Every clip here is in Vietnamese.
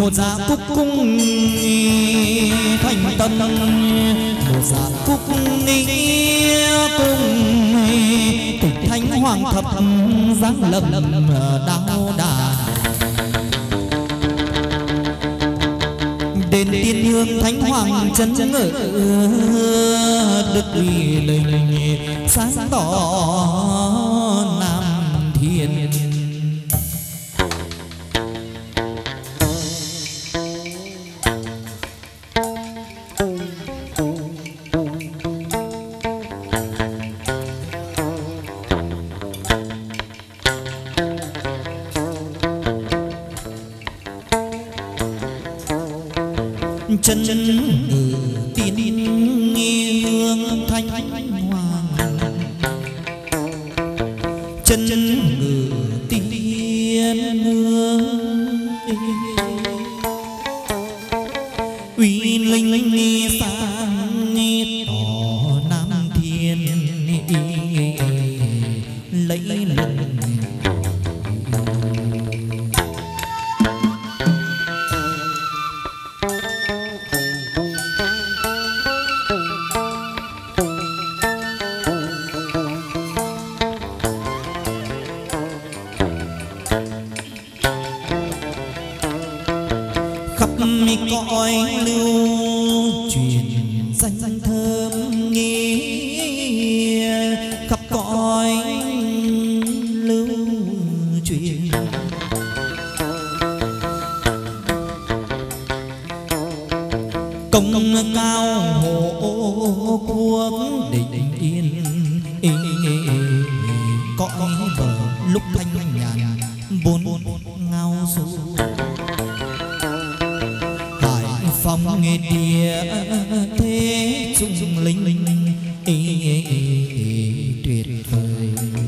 một dạ cúc cung thành tâm, một dạ cúc nghĩa cung tịch thánh hoàng thập giáng lâm đao đà. Đền tiên hương thánh hoàng chân ngự đức uy linh sáng tỏ nam thiên. Chân ngự tiên hương thánh hoàng, chân ngự tiên hương uy linh sáng tỏ nam thiên lấy lần. Cõi lưu truyền danh thơm nghĩa, khắp cõi lưu truyền công cao hộ quốc định yên. Cõi bờ lúc thanh nhàn bốn ngao du, phong nghe địa thế trung linh tuyệt vời.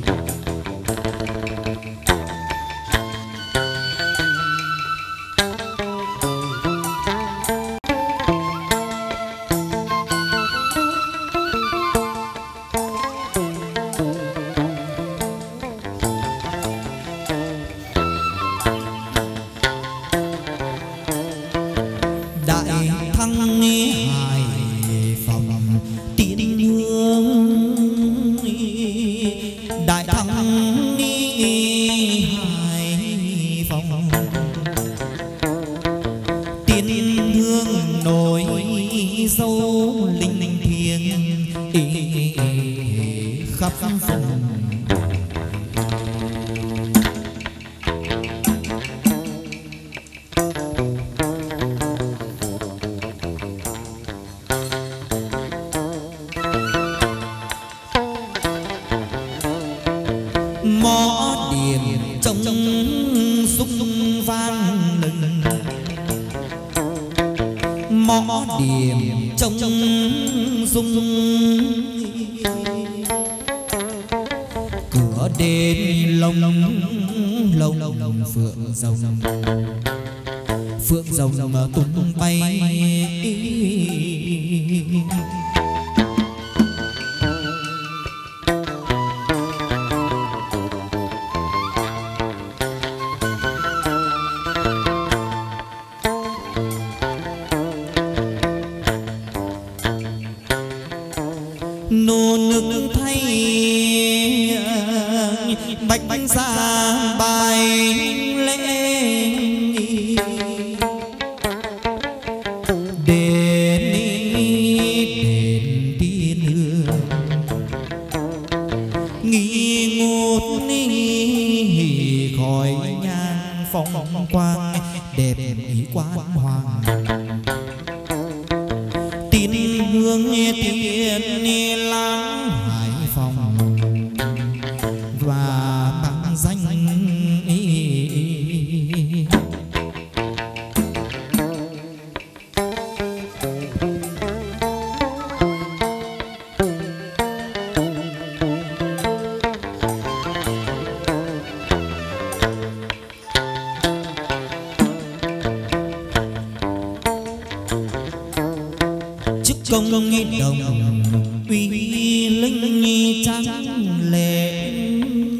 Mõ điền trong rung vang lừng, mõ điền trong rung cửa đền lồng lồng phượng rồng mà tung bay. Nô nức thay bạch ra bài lễ, đền tiên hương nghi ngút khỏi nhang phong quang đẹp ý quán hoàng. Tiên hương tiên lãng Hải Phòng và bằng danh chức công nghi đồng uy linh trắng lệ,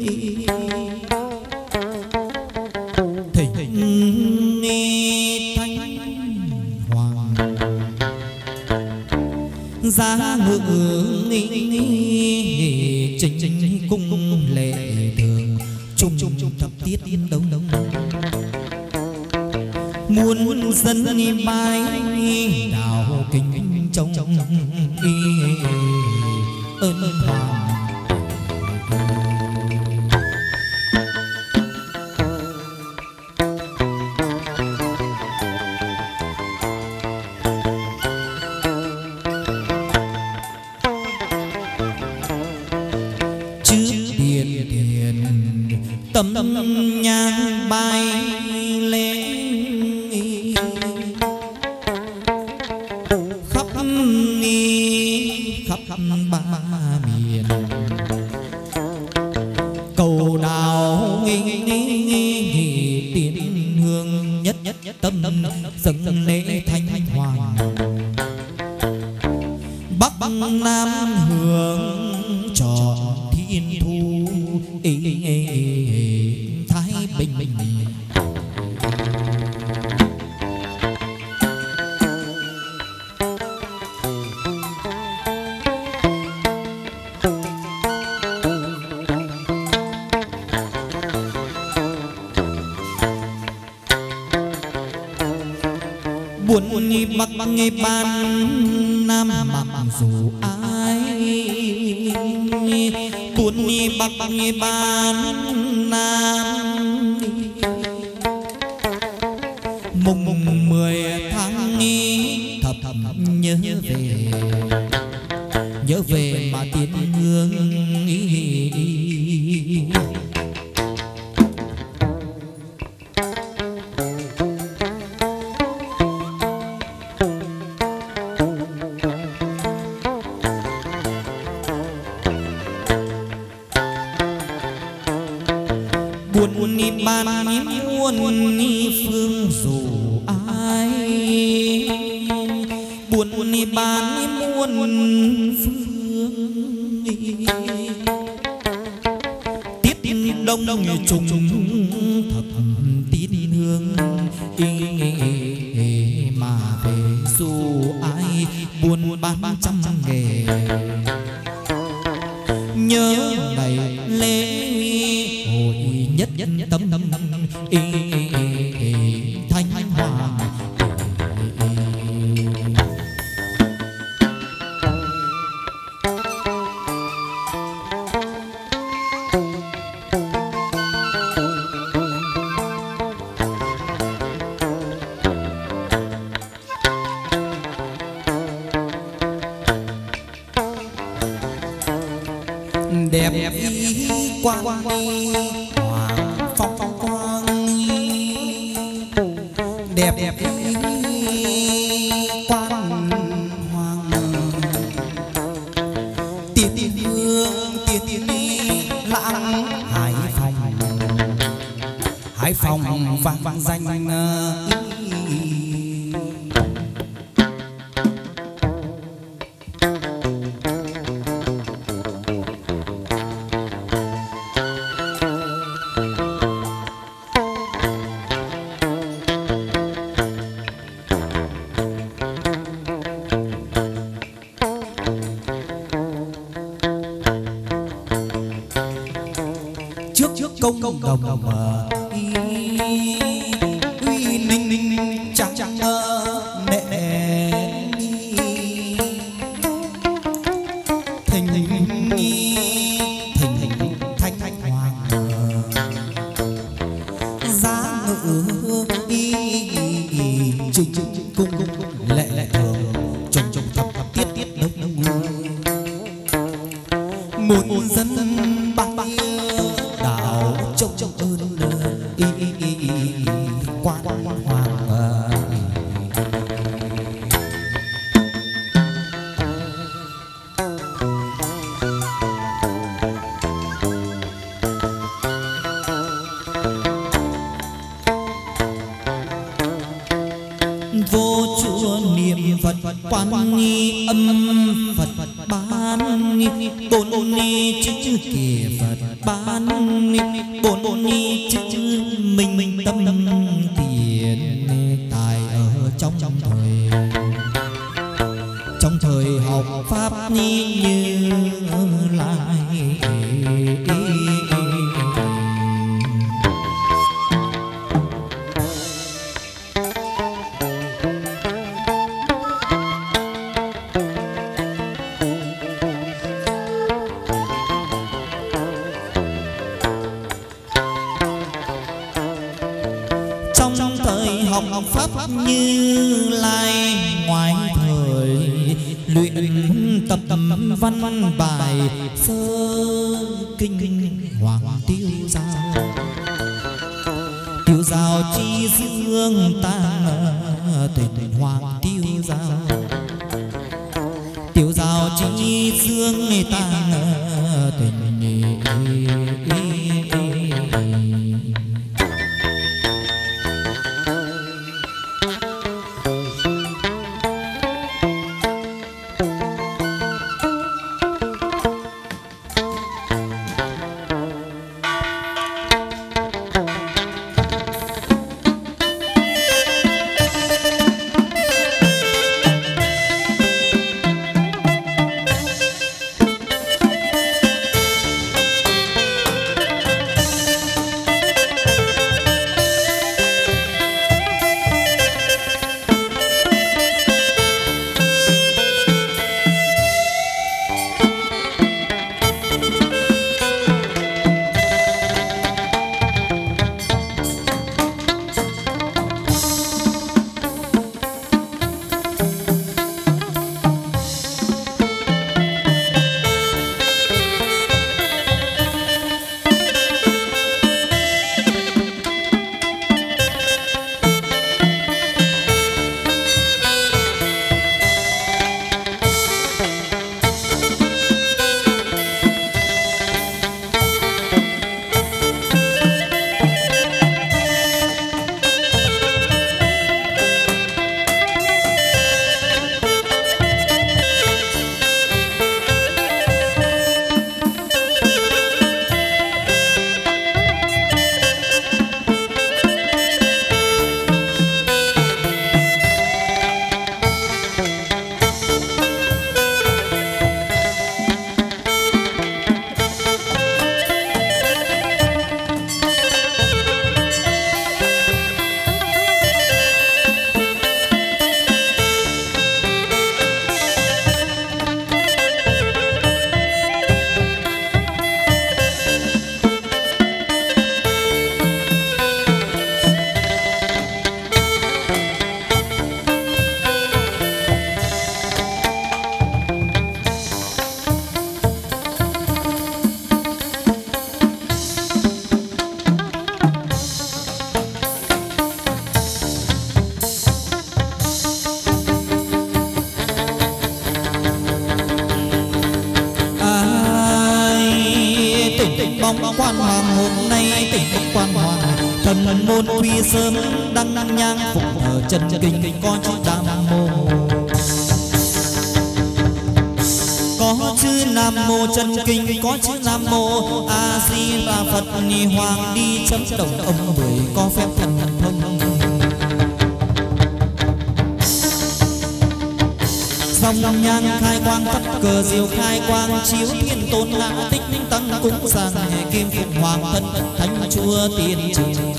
thỉnh nghi thanh giá ngự trình cung lệ thường chung thập tiết đông muôn dân bái đạo kính trong ơn hoàng. Tấm nhang bay lên khắp ba miền cầu đào tiền hương nhất tâm dâng lễ thanh hoàng bắc nam hướng trọn thiên thu thái bình. Buồn bắc ban nam mặc dù ai buồn bắc ban nam mùng 10 tháng thập nhớ về mà tiến hương buồn ban muôn phương dù ai buồn ban muôn phương tiết đông trùng thập tiết hương mà về dù ai buồn ban trăm nghề nhớ ngày lễ hội nhất tâm thanh hoàng. Đẹp ý quang hoàng phong quang đẹp ý quang hoàng tiền hương tiền lãng Hải Phòng vang danh trước công đồng mà uy ninh chẳng nệ thình thanh hoàng giá ngự trình cung lệ thường trùng thập tiết đông muôn dân bác đạo trong ơn quan hoàng vô chùa niệm Phật quan nghi âm Phật ban bổn ni chữ kìa Phật ban bổn ni chữ mình tâm tiền tài ở trong thời học học pháp như lại. Trong thời học pháp Như Lai, ngoài thời luyện tập văn bài sơ kinh hoàng tiêu giao. Tiêu giao chi dương tang tình hoàng tiêu giao. Tiêu giao chi dương tang tình Quan Hoàng hôm nay tỉnh Quan Hoàng thần môn quy sớm đăng nhang phục ở chân kinh có chữ Nam Mô. Có chữ Nam Mô chân kinh có chữ Nam Mô A Di Đà Phật. Hoàng đi chấm đồng ông mười có phép thần thông. Dòng nhang khai quang thất cờ diệu khai quang chiếu thiên tôn ngã tích tăng cúng sàng kim phụng hoàng thân thánh chúa tiên trường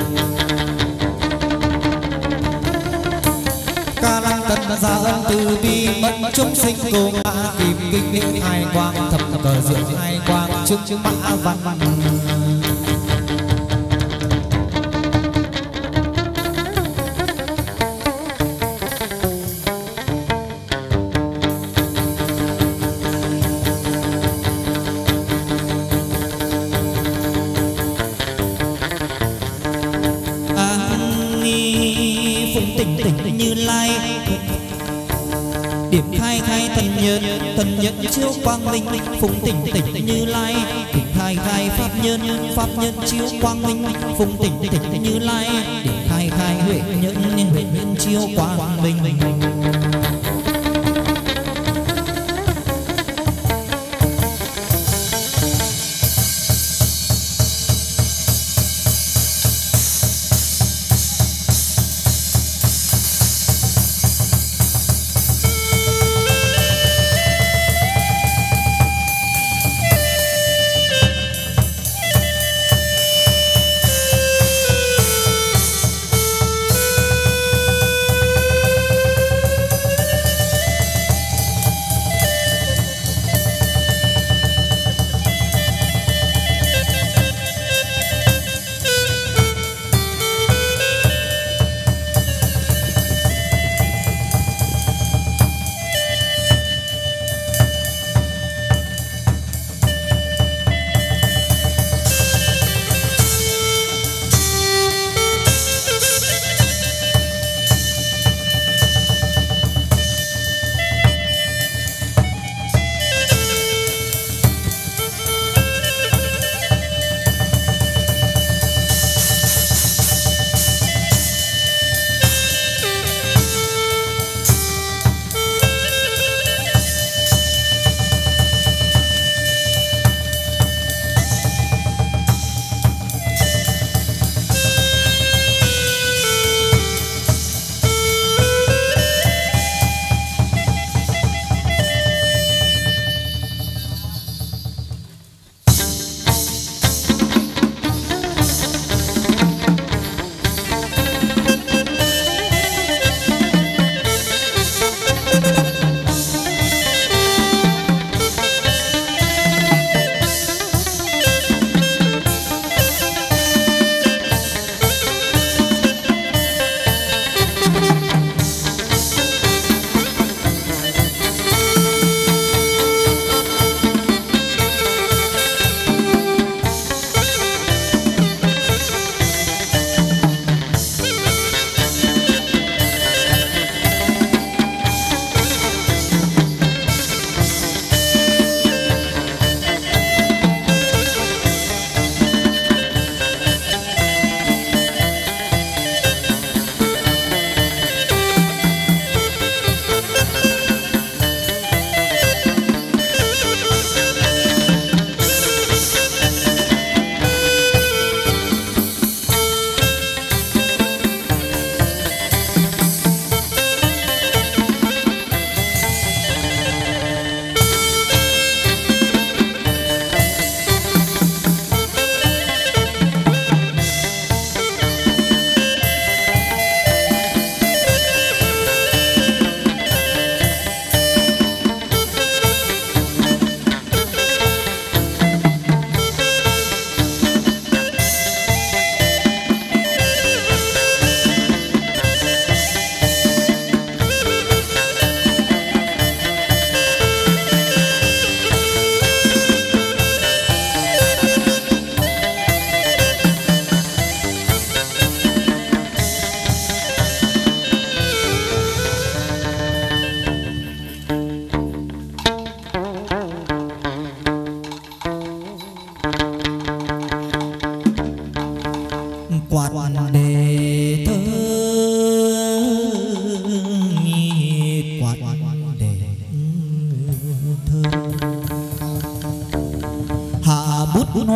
ca lăng tận gia ân từ bi bất chúng sinh cùng mã kim kinh định khai quang thập cờ diệu khai quang chứng mã văn văn. Như Lai điểm khai khai thần nhân chiếu quang minh phụng tỉnh Như Lai điểm khai khai pháp nhân chiếu quang minh phụng tỉnh Như Lai điểm khai khai huệ nhân chiếu quang minh.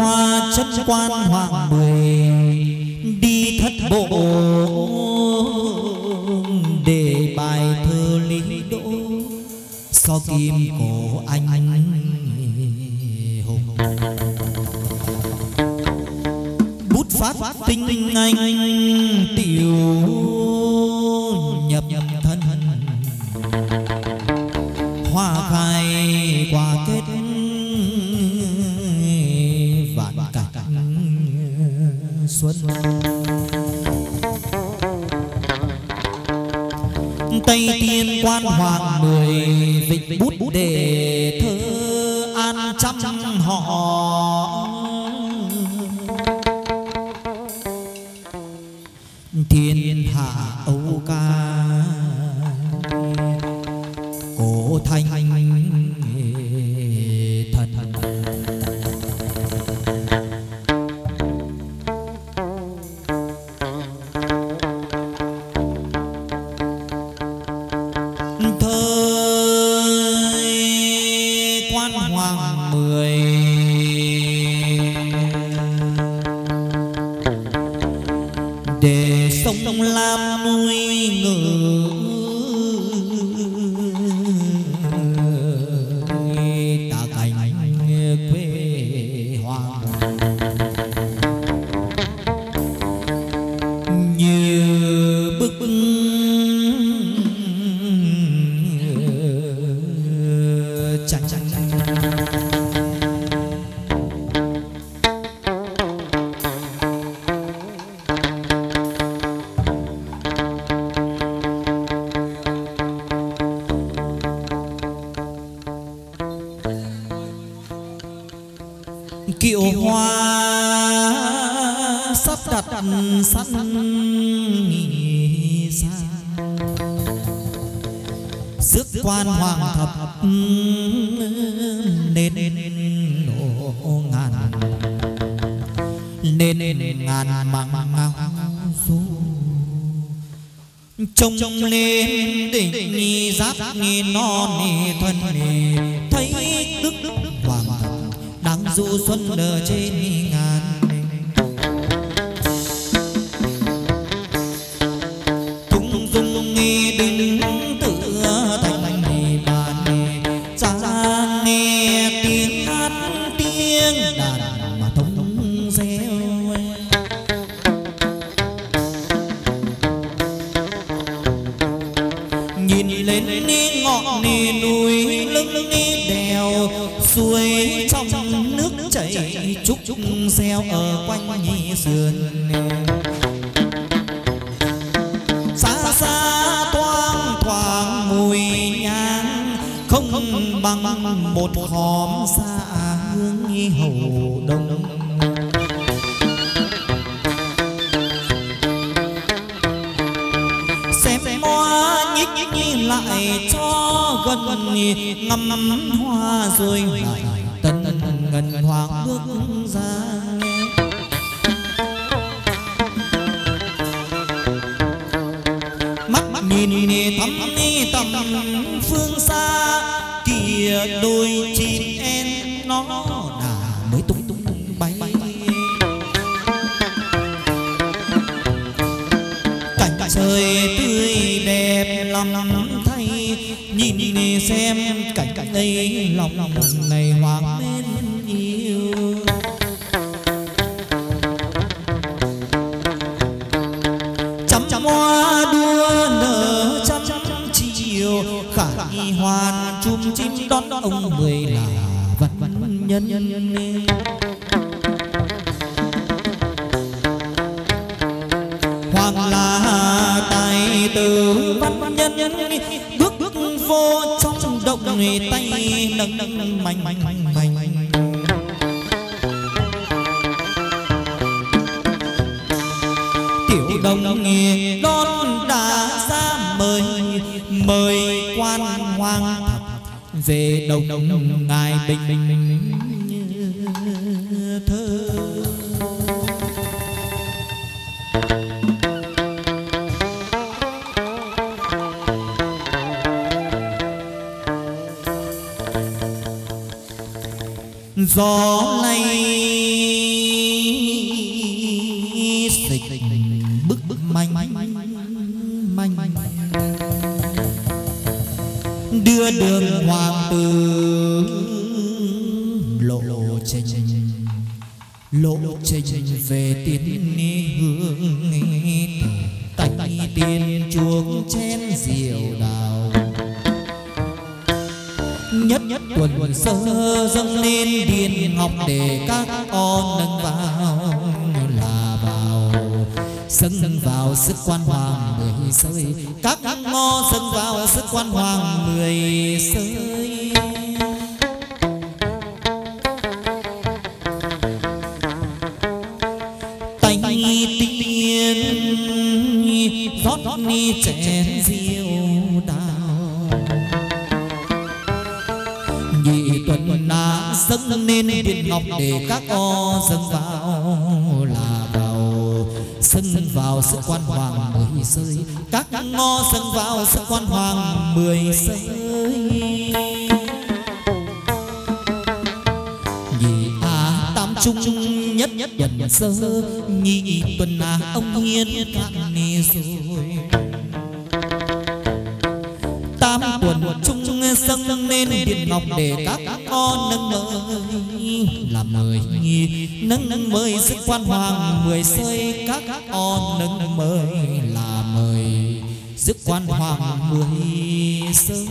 hoa chất quan hoàng mười đi thất bộ để bài thơ lý đỗ so kim cổ anh hùng. Bút phát tinh anh tiểu nhập thân hoa khai quả kết vạn cảnh xuân. Tây Tiên quan hoàng mười vịnh bút để thơ an trăm họ. Thiên hạ âu ca cổ thanh thần. Thời quan hoàng mười để sông Lam nuôi ngựa ta cảnh quê hoàng như bức tranh. Kiệu hoa sắp đặt sẵn xa rước quan hoàng thập nên ngàn măng ngao du trông lên đỉnh giáp non thân thấy đức hoàng đang du xuân nở trên ngàn. Tung dung đứng tựa thành bàn ra nghe tiếng hát tiếng đàn mà thông reo. Nhìn lên ngọn núi lưng đèo suối trong nước chảy trúc xeo ở quanh nhị sườn. Xa xa thoang thoảng mùi nhang không bằng một khóm xa hương hầu đông. Xem hoa nhích lại cho gần ngắm hoa rồi tân ngân hoàng bước ra. Mắt nhìn thăm phương xa kìa đôi chim én nó đã mới tung bay. Cảnh trời tươi đẹp lắm thay nhìn xem cảnh ấy lòng này hoàng mến yêu. Trăm hoa đua nở trăm chiều khả hoàn chum chim đón ông mười là vật nhân. Hoàng là tài tử văn nhân bước vô trong động tay nâng mạnh. Tiểu đồng đón đã ra mời quan hoàng về đồng ngài bình thơ. Gió lay manh đưa đường hoàng tử lộ trình về tiến hướng tay tiên chuông chén rượu đào nhất tuần sơ dâng lên điện ngọc để các con nâng vào là vào dâng vào sức quan hoàng mười sơi các ngõ dâng vào sức quan hoàng mười sơi tay tiên rót ni chén rượu đào nhị tuần na dâng lên điện ngọc để các o dâng vào là vào dâng vào sức quan hoàng mười sơi các ngõ dâng vào sức quan hoàng mười sơi nhị tam trung nhất dần sơ nhị tuần na ông hiên cạn nề rồi tam tuần trung dâng lên điện ngọc để các con nâng mời làm mời nâng mời sức quan hoàng mười sơi các con nâng mời là mời sức quan hoàng mười sơi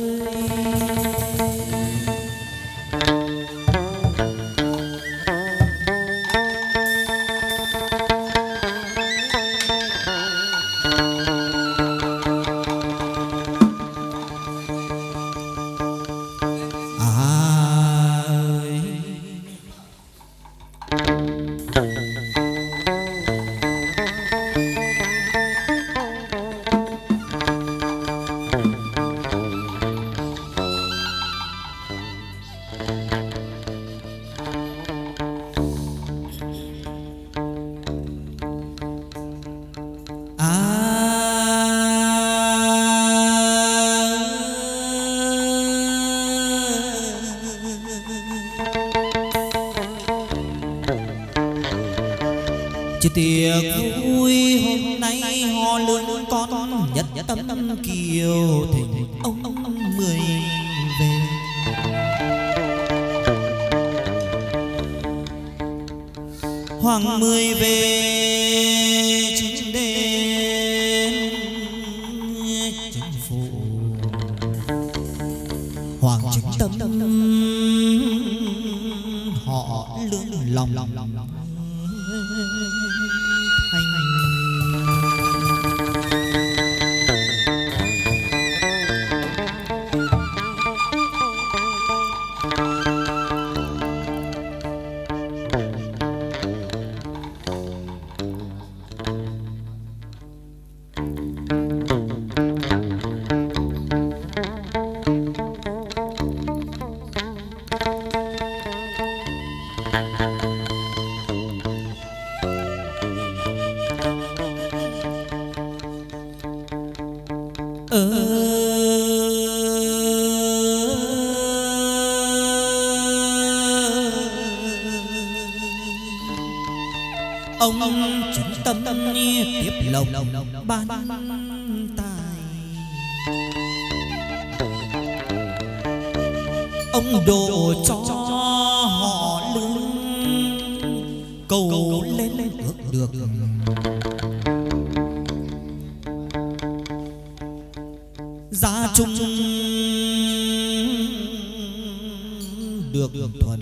tiệc vui hôm nay ho lương con nhất tâm kiều thỉnh ông mười về hoàng mười về chính đền chính phủ hoàng chính tâm họ lương lòng ông chính tâm tiếp lộc ban tài ông độ cho họ lương cầu lên ước được gia chung được thuần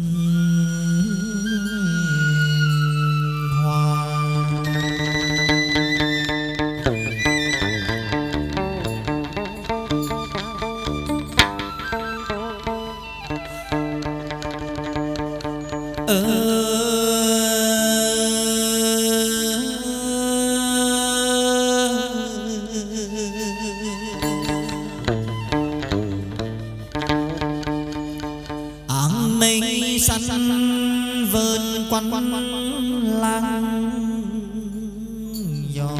áng mây săn vơn quăn lang gió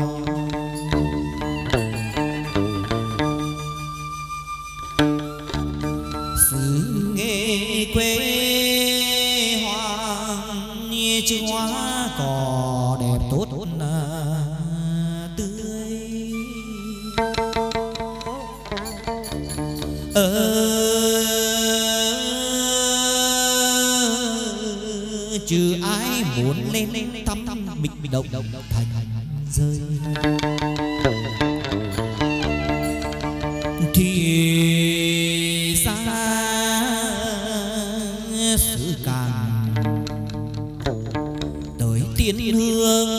xứ nghệ quê hoàng chữ hoa cỏ đẹp tốt tươi Chứ ai muốn lên thăm mình động thành rơi thì xa xứ Càn tới tiên hương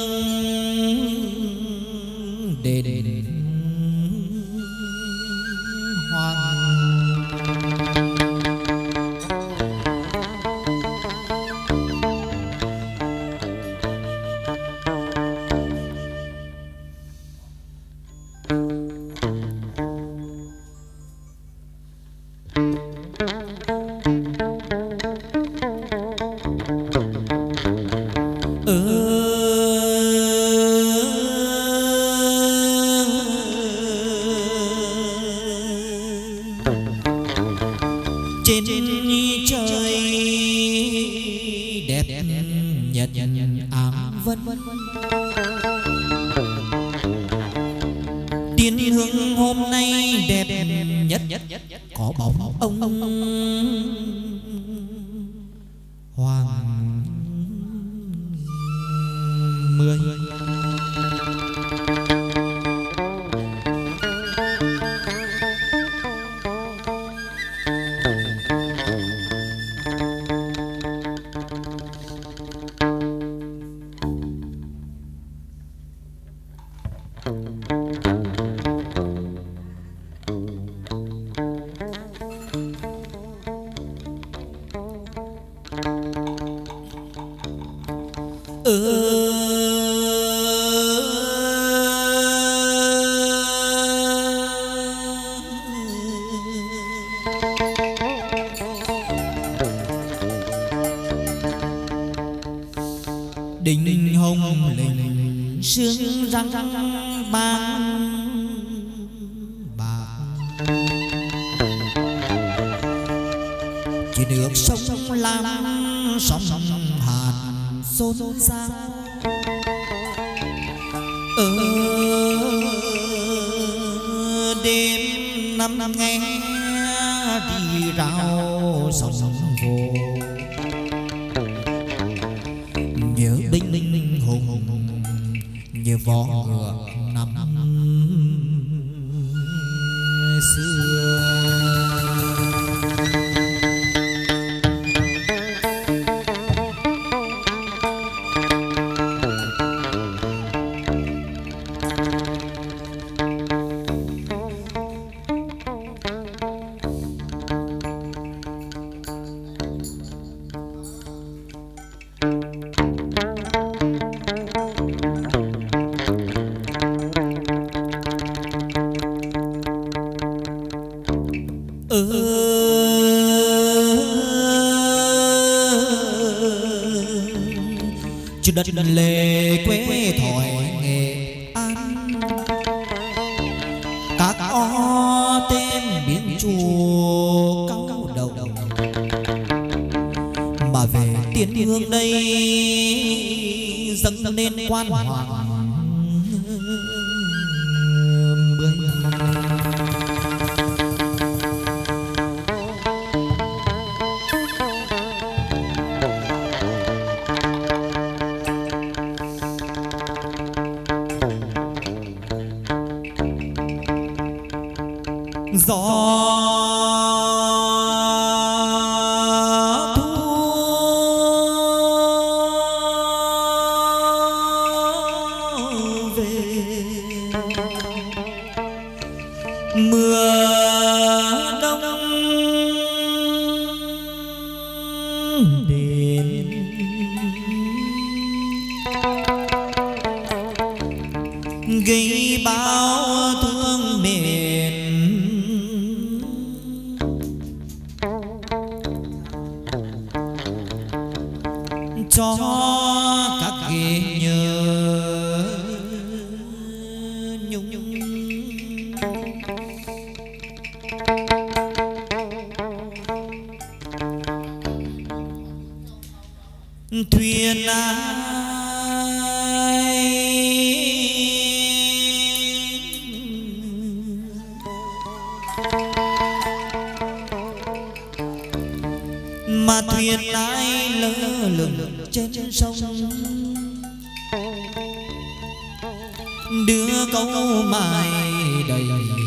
đền hoàng. Trên trời đẹp nhật áng vân, tiên hương hôm nay đẹp nhất có bóng ông Hoàng Mười. Đinh hồng lình sương răng ban bạc, chỉ được sông lam sóng hạt xôn xao. Đêm năm nghe đi rao sóng vô, nhớ đinh hùng như vó ngựa năm xưa. Chứ đất lệ quê thỏi Nghệ An, các o tên biển chùa cao đầu, mà về tiên hương đây dâng lên quan hoàng Mười. Gió thu về, mưa đông đến, gây bao thương mệt cho các ghế nhớ nhung. Thuyền ai mà thuyền ai lơ lửng trên sông. Đưa câu mai đầy,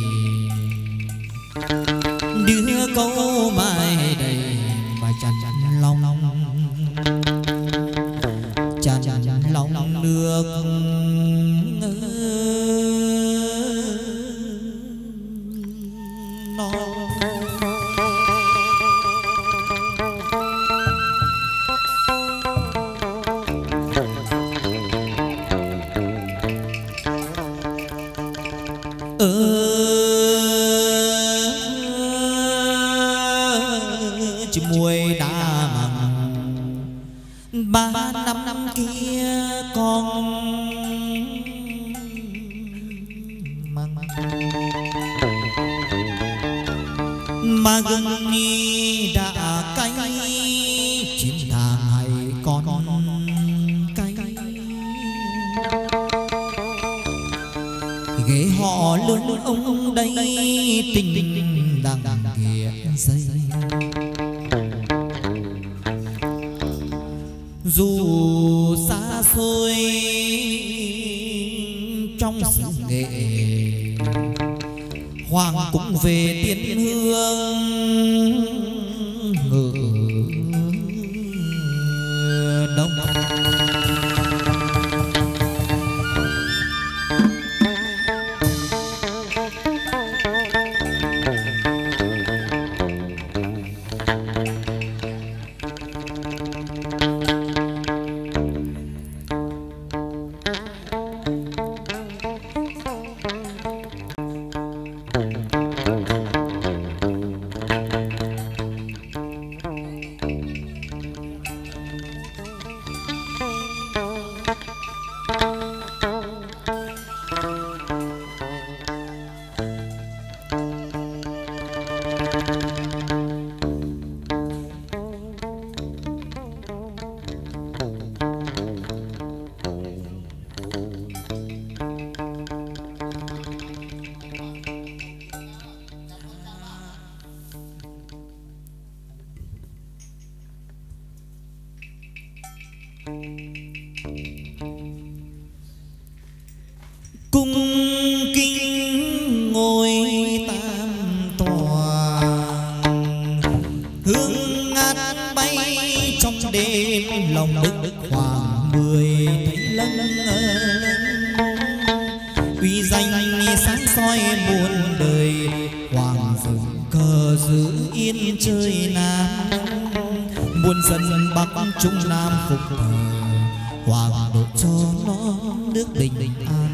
đưa câu mai đầy mà chăn lòng chăn lòng nước non. Chứ muối đã mặn 3 năm kia con mặn mà gừng ni đã cay 9 tháng hay con cay. Ghế họ lương ông đây tình đang kia dây. Dù xa xôi trong xứ nghệ, Hoàng cũng về tiên hương ngự đông. Cung kính ngôi tam tòa, hương ngát bay trong đêm lòng đức khoảng 10 thấy lâng lâng. Uy danh sáng soi muôn đời, hoàng dựng cờ giữ yên trời Nam. Muôn dân Bắc Trung Nam phục thờ, hoàng độ cho nó nước bình an.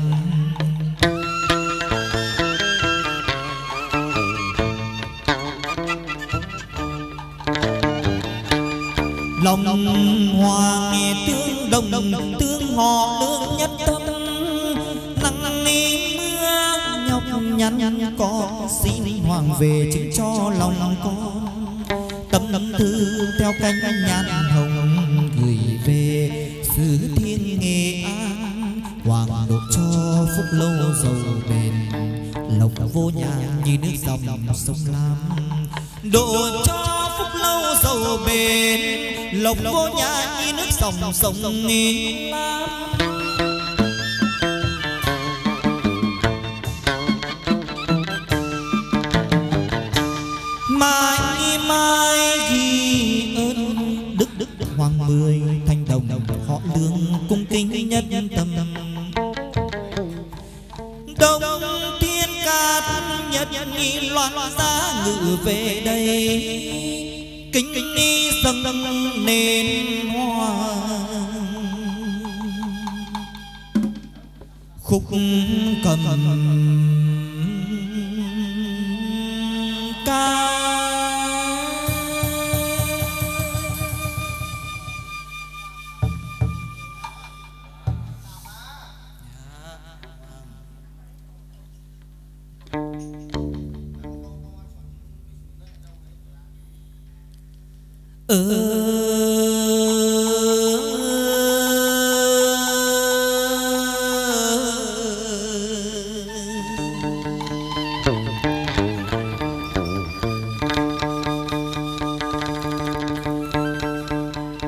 Lòng hoàng tương đồng, tương họ lương nhất tâm. Nắng mưa nhọc nhằn con xin hoàng về chứng cho lòng con. Tâm thư theo cánh nhan hồng gửi về xứ Thiên Nghệ An. Hoàng độ cho phúc lâu giàu bền, lộc vô nhà như nước dòng sông Lam. Độ cho phúc lâu giàu bền, lộc vô nhà như nước dòng sông Lam. Mãi mãi ghi ơn đức hoàng 10 thanh đồng, họ lương cung kính nhất tâm. Đông thiên cát nhất nghi loan giá ngự về đây, kính đi dâng nền hoa. Khúc cầm ca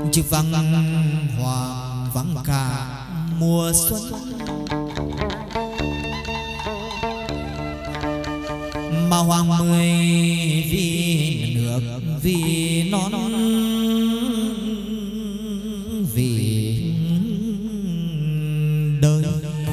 chứ vắng hoàng vắng cả mùa xuân. Mà hoàng mười vì nước vì non vì đời.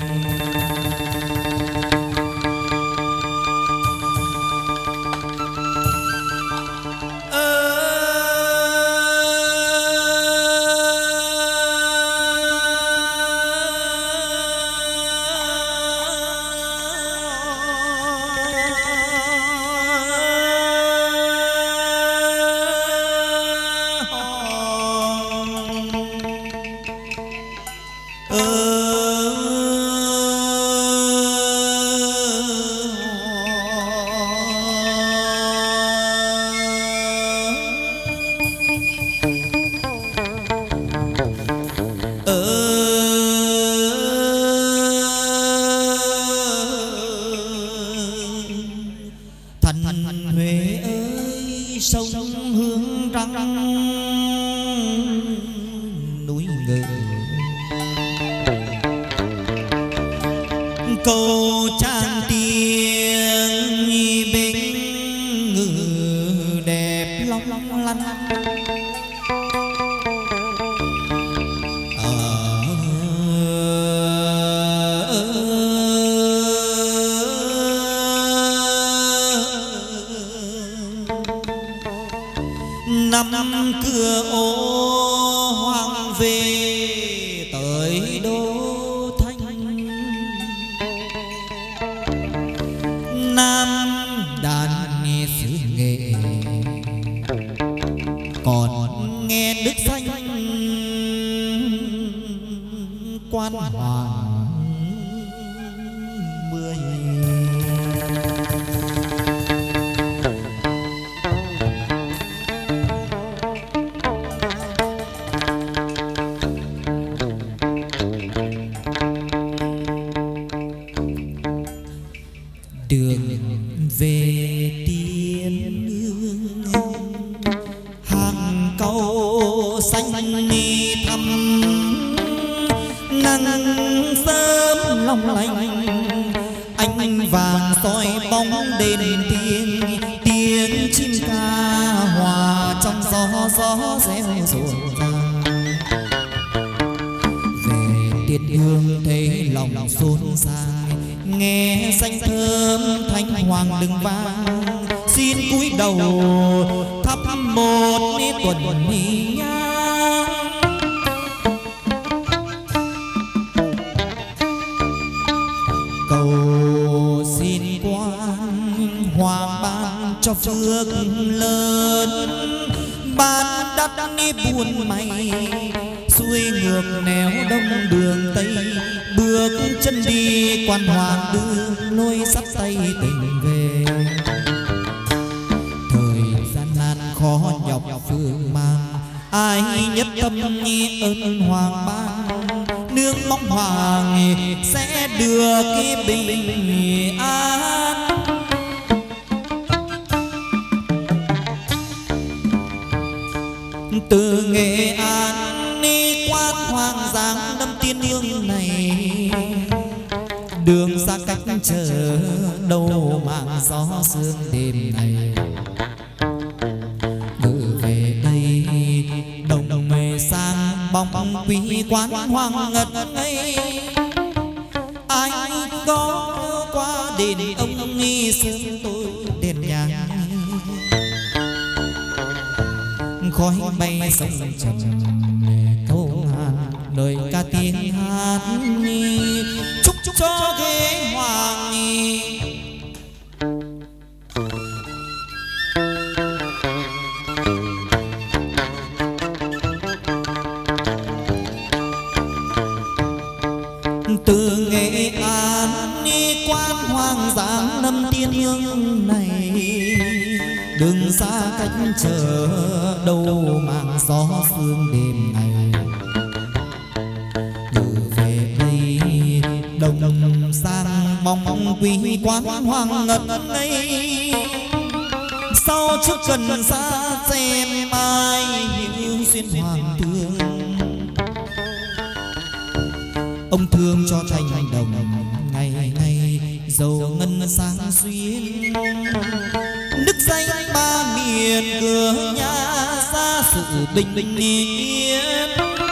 Năm cửa ô hoàng về tới đô thanh, nam đàn nghe xứ nghệ còn nghe đức danh quan hoàng mười. Đường về tiên nương hàng câu xanh thăm nắng sớm long lanh, ánh vàng soi bóng đền tiên, tiếng chim ca hòa trong gió reo rộn ràng. Về tiên hương thấy lòng xôn xao, nghe danh thơm thanh hoàng đừng vang, xin cúi đầu thắp một tuần nhang. Cầu xin quan hoàng ban cho phước lớn, ban đắt buồn may xuôi ngược nẻo đông đường tây, bước chân đi quan hoàng đưa lối sắt tay tình về. Thời gian nan khó nhọc phương mang, ai nhất tâm ơn hoàng ban, nương mong hoàng sẽ được bình an. Từ Nghệ An quan hoàng giáng lâm tiên nương này, đường xa cách chờ đâu màng gió sương đêm này. Ngự về đây đồng mê sang bóng quý quán hoàng ngất ngây, ai có qua đền ông nghi sớm tôi đèn nhang. Khói bay sông trầm câu ngàn lời ca tiếng hát, chúc cho ghế hoàng. Từ Nghệ An quan hoàng giáng lâm tiên hương này, đừng xa cách chờ đâu màng gió sương đêm này. Từ về đây đồng sang bóng quý quán hoàng ngất ngây, sau trước cần xa xem ai hiểu duyên hoàng thương. Ông thương cho thành đồng ngày ngày giàu ngân sang xuyên. Đức danh ba miền cửa nhà ra sự bình yên.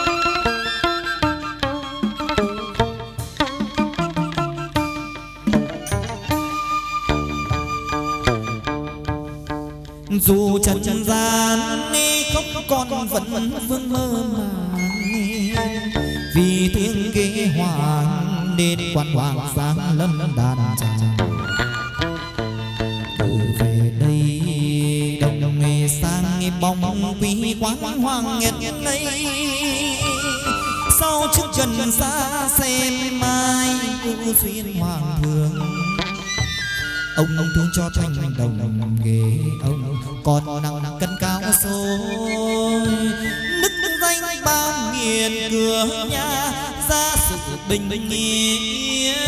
Dù trần gian không còn vẫn vương mơ màng, vì thương kế hoàng nên quan hoàng giáng lâm đàn tràng. Từ về đây đồng nghề sang bóng quý quán hoàng nghẹt ngây. Sau trước trần xa xem mai ưu duyên hoàng thương. Ông thương cho thành đồng nghề ông còn nặng cân cao xôi. Đức danh ba miền cửa nhà ra sự bình yên.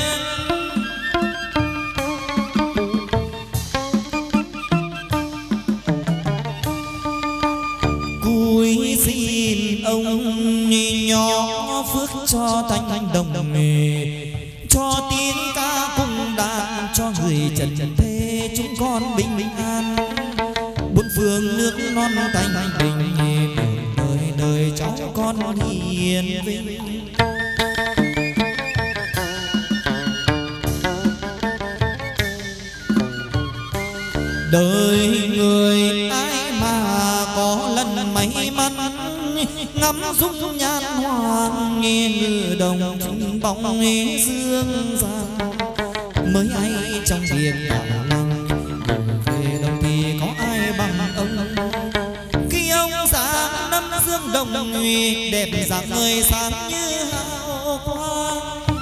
Cúi xin ông nhỏ phước cho thành đồng nghề, cho tiếng ca cùng đàn cho người trần thế chúng con bình an. Bốn phương nước non thanh bình, đời đời cháu con hiền vinh. Đời người ai mà có lần may mắn ngắm dung nhan hoàng ngự đồng chính bóng dương gian. Mới ai trong việc đạo lành về đồng thì có ai bằng ông. Khi ông sáng năm dương đồng đẹp dáng người sáng như hào quang.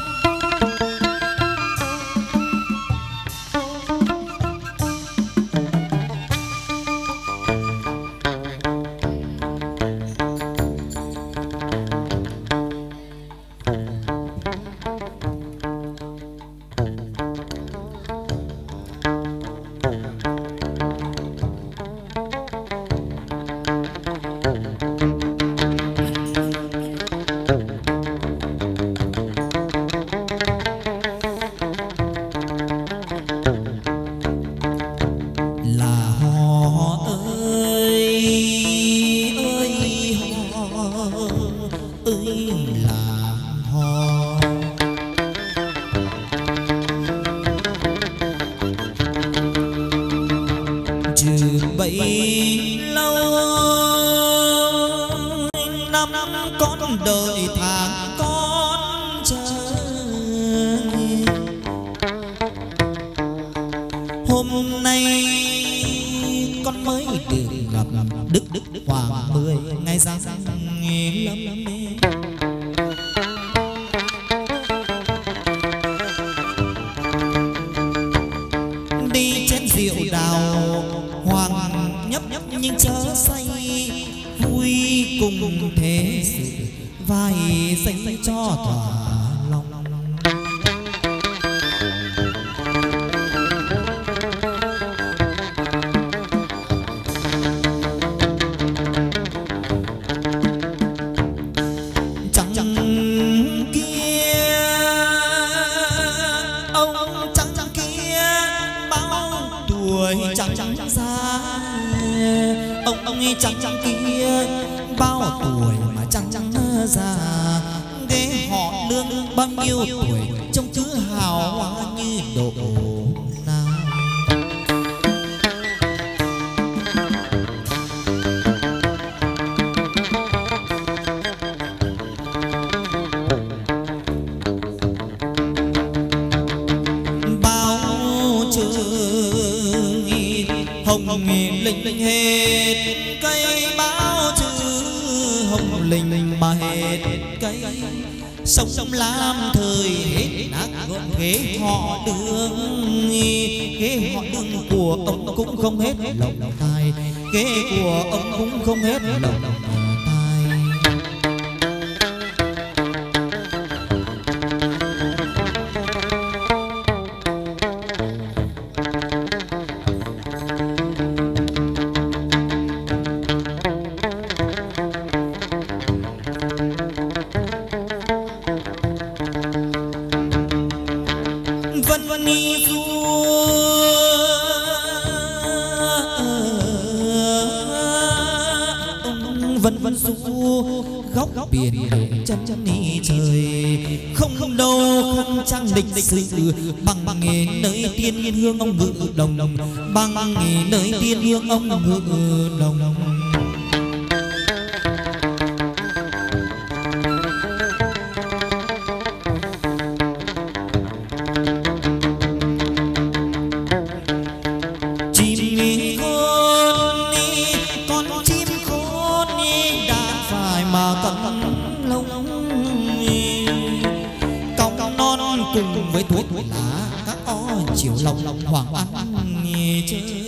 Sống làm thời hết nát gọn ghế họ đường. Ghế họ đường của ông cũng không hết lòng tài. Ghế của ông cũng không hết lòng tài. vẫn du góc biển chân đi trời, không đâu khăn trang lịch sử bằng nghề nơi tiên hương ông ngự đồng, bằng nghề nơi tiên hương ông ngự đồng. Cùng với thuốc lá các o chiều lòng hoàng ăn chơi.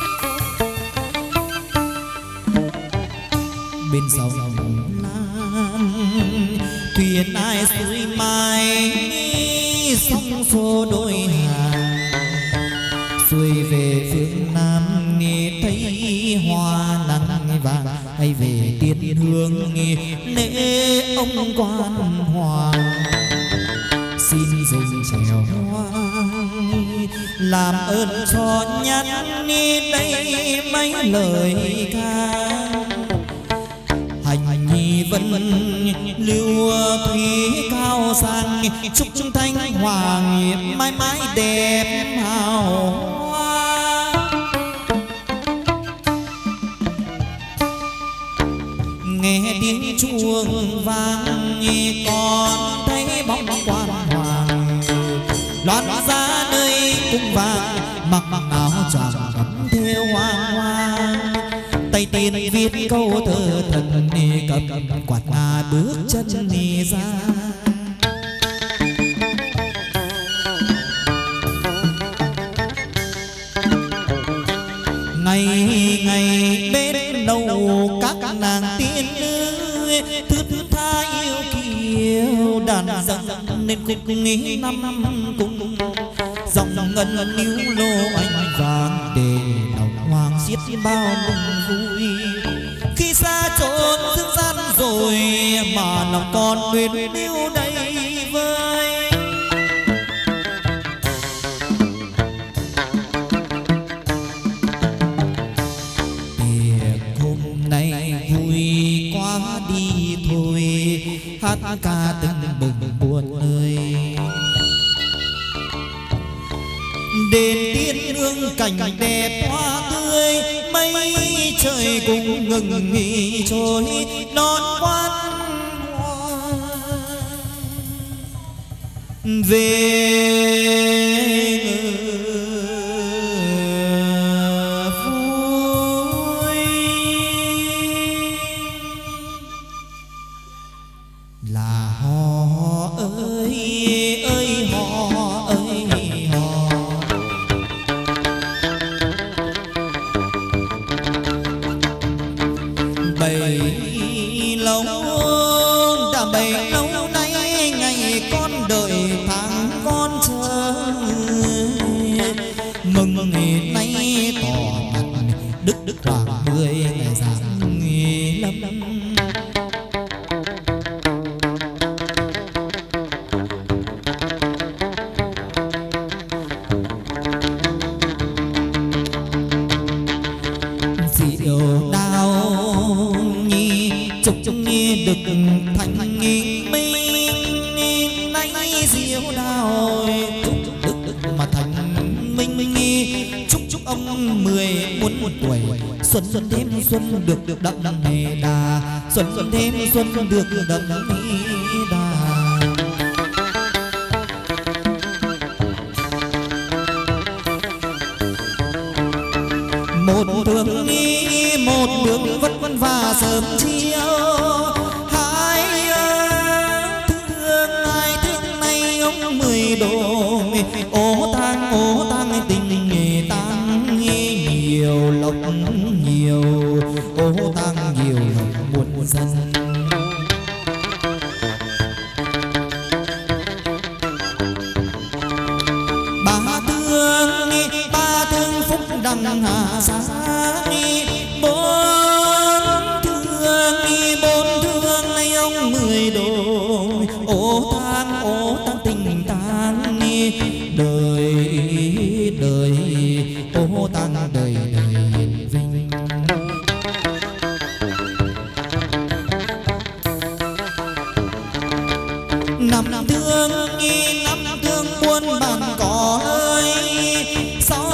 bên sông La dài suối mai sông xô đôi hàng, xuôi về phương Nam nghe thấy hoa nắng vàng, hay về tiên hương nghe lễ ông quan hoàng. Xin dừng chèo hoa làm ơn cho nhắn đây mấy lời ca, hành nhi vân lưu thủy cao sang, chúc chúng thanh hoàng mãi mãi đẹp hào hoa. Nghe tiếng chuông vang còn thấy bóng quan hoàng, loan ra nơi cung vàng mặc áo choàng gấm theo hoa hoa, tay tiên viết câu thơ thần cầm quạt ngà bước chân ra. Ngày ngày bên đầu các nàng tiên nữ thướt tha yêu kiều, đàn dâng nên khúc nghĩ năm cùng dòng ngân níu lô anh vàng, để lòng hoàng xiết bao mừng vui. Khi xa trốn dương gian rồi mà lòng còn nguyện yêu đây vơi. Tiệc hôm nay vui quá đi thôi, hát ca từng bừng buồn ơi. Đền tiên hương cảnh đẹp hoa tươi, mây trời cũng ngừng nghỉ trôi non quan hoa về vui. Là hò ơi ơi hò ơi hò, bày lâu đã bày lâu nay, ngày con đợi tháng con chờ, mừng ngày nay tỏ mặt đức hoàng 10 ngày giáng lâm. Diệu đào nhi chúc nhi được thành nghi minh, nay diệu đào chúc đức mà thành minh nghi, chúc ông 11 tuổi xuân thêm xuân được đậm đà, xuân thêm xuân được đậm đà. Một thương nghi một đường vất vả sớm chiều, hai thương nay ông 10 độ, ố tang tình tang nhiều lộc nhiều, ố tang nhiều lộc muôn dân. Ba thương phúc đăng hạ giá, bốn thương nay ông 10 độ, ố tang tình tang đời đời, ố tang đời đời hiền vinh. Năm thương buôn bàn có ơi, sáu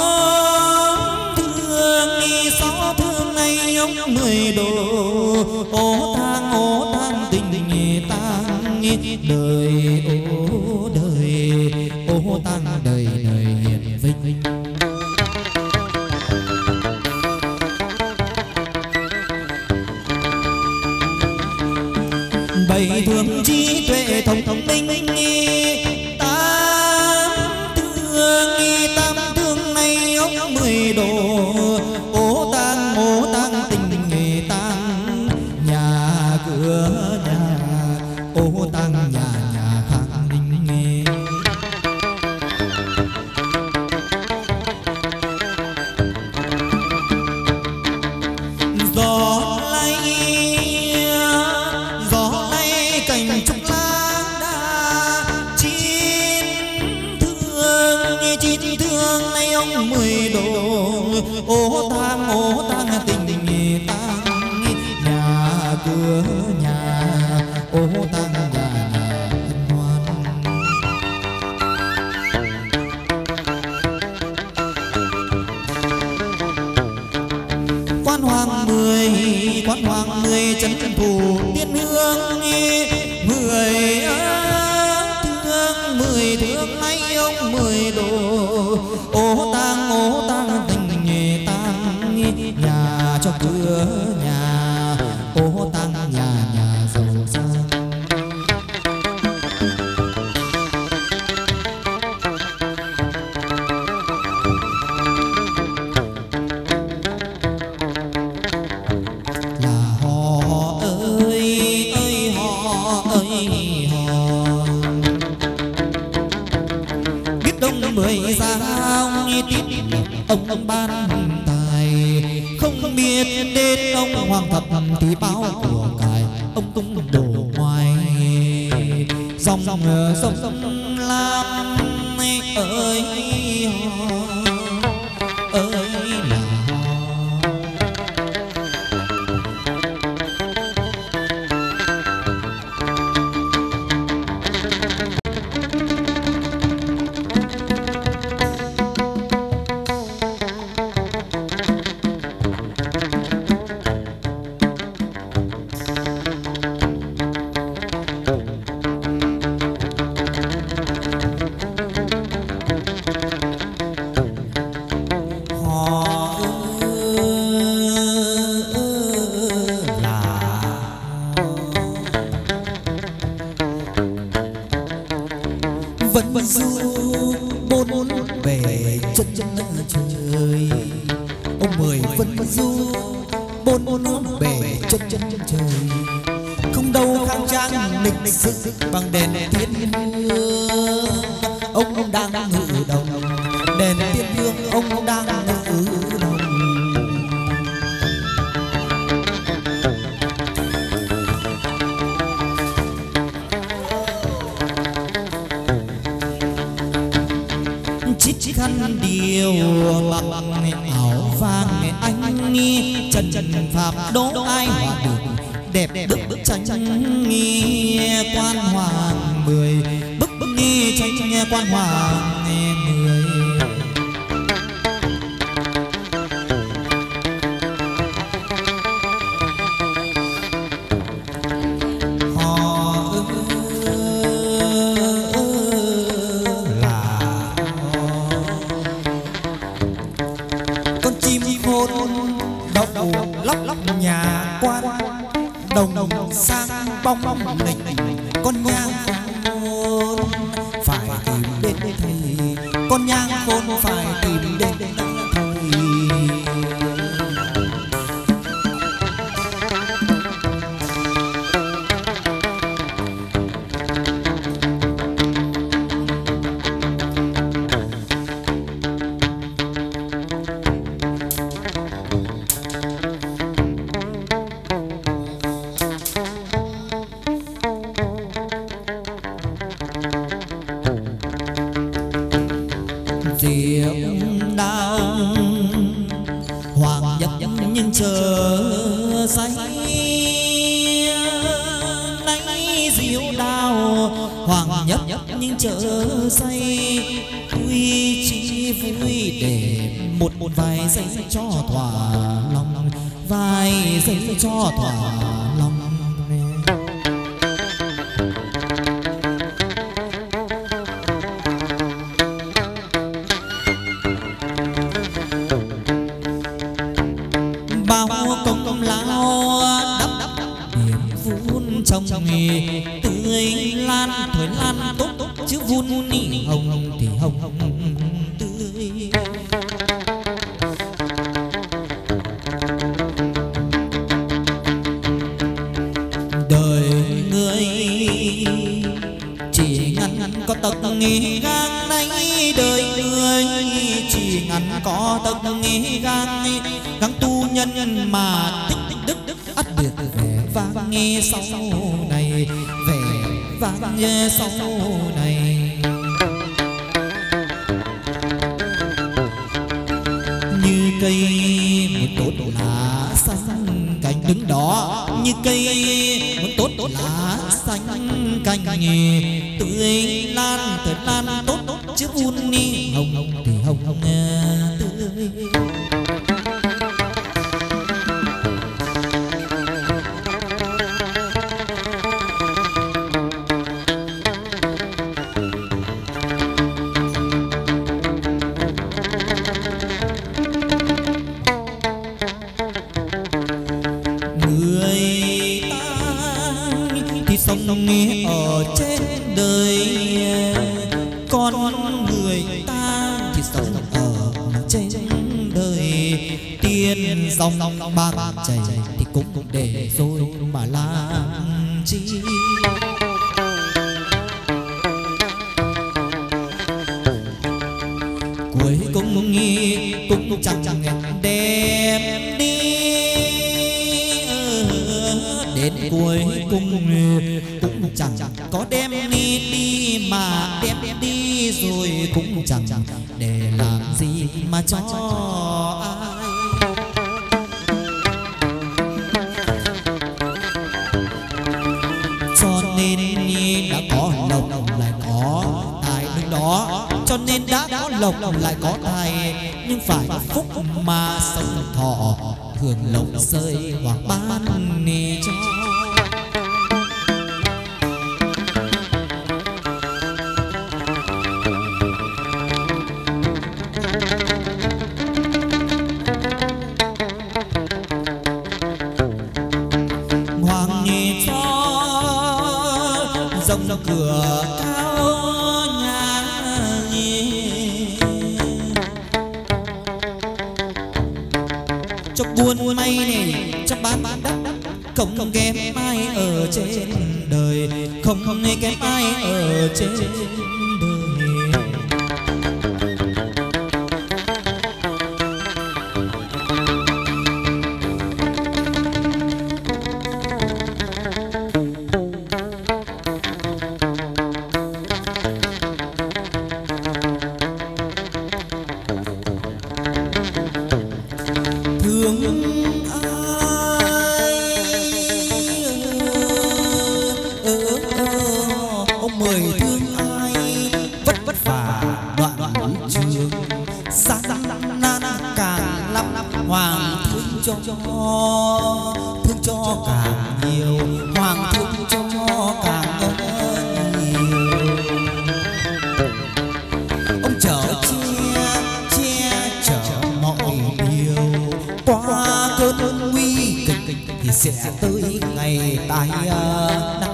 thương nay ông 10 độ, ố tang tình tang đời, ố đời, ố tang đời đời hiền vinh. Bảy thương trí tuệ thông minh, tam thương nay ông 10 độ, ố tang tình tang nhà cửa nhà, ố tang nhà gió lay cành trúc lá đa chín thương nay ông 10 độ ô tang tình tang nhà cửa nhà ô tang nhà hân hoan. Quan hoàng mười trấn thủ tiên hương 10 thương 10 thương nay ông 10 độ ô tang tình tang nhà cho cửa nhà ô tang nhà giàu sang. Mười sao tiếp ông ban tài không biết đến ông hoàng thập thì bao của cải ông cũng đổ ngoài dòng lam ơi là vẫn du bốn về chân trời ông 10 vẫn du bốn về chân trời không đâu khang trang lịch sự bằng đèn thiên hương ông đang ngự đồng đèn thiên hương ông đang ngự đồng. Chiếc khăn điều bằng áo vàng anh trần phạm đỗ ai hòa được đẹp bức tranh quan hoàng 10 bức tranh quan hoàng 10. Lóc nhà quan đồng sang bong lệnh con nhang khôn phải tìm đến thầy con nhang khôn phải tìm đến thầy. Diệu đao hoàng nhất nhưng chờ say nay diệu đao hoàng nhất nhưng chờ say vui chi vui để một vài giây cho thỏa lòng vài giây cho thỏa lòng. Bao công lao đắp điểm vun trồng tươi lan thổi lan tốt chứ vun nỉ hồng thì hồng tươi. Đời người chỉ ngắn có tật ngang nay đời người chỉ ngắn có tật ngang tu nhân mà thích vang nghe sau này, vẻ vang nghe sau này. Như cây một tốt lá xanh cành đứng đó, như cây một tốt lá xanh cành tươi lan tốt chứ vun ni hồng thì hồng tươi. Sống ở trên đời, con người ta thì sống ở trên đời. Tiền dòng bạc chảy thì cũng để rồi mà làm chi. Cuối cùng cũng chẳng đem đi, đến cuối cùng cũng chẳng có đem đi mà đem đi rồi cũng chẳng để làm gì mà cho ai. Cho nên đã có lộc lại có tài đứng đó, cho nên đã có lộc lại có tài, nhưng phải phúc mà sống thọ, hưởng lộc rơi hoặc ban cho. Hoàng nghe cho rộng cửa cao nhà, cho buôn may này cho bán đất, không kém ai ở trên đời, không kém ai ở trên đời. Thương cho càng nhiều, hoàng thương cho càng nhiều. Ông chở che chở mọi điều, qua cơn nguy kịch thì sẽ tới ngày tai nạn.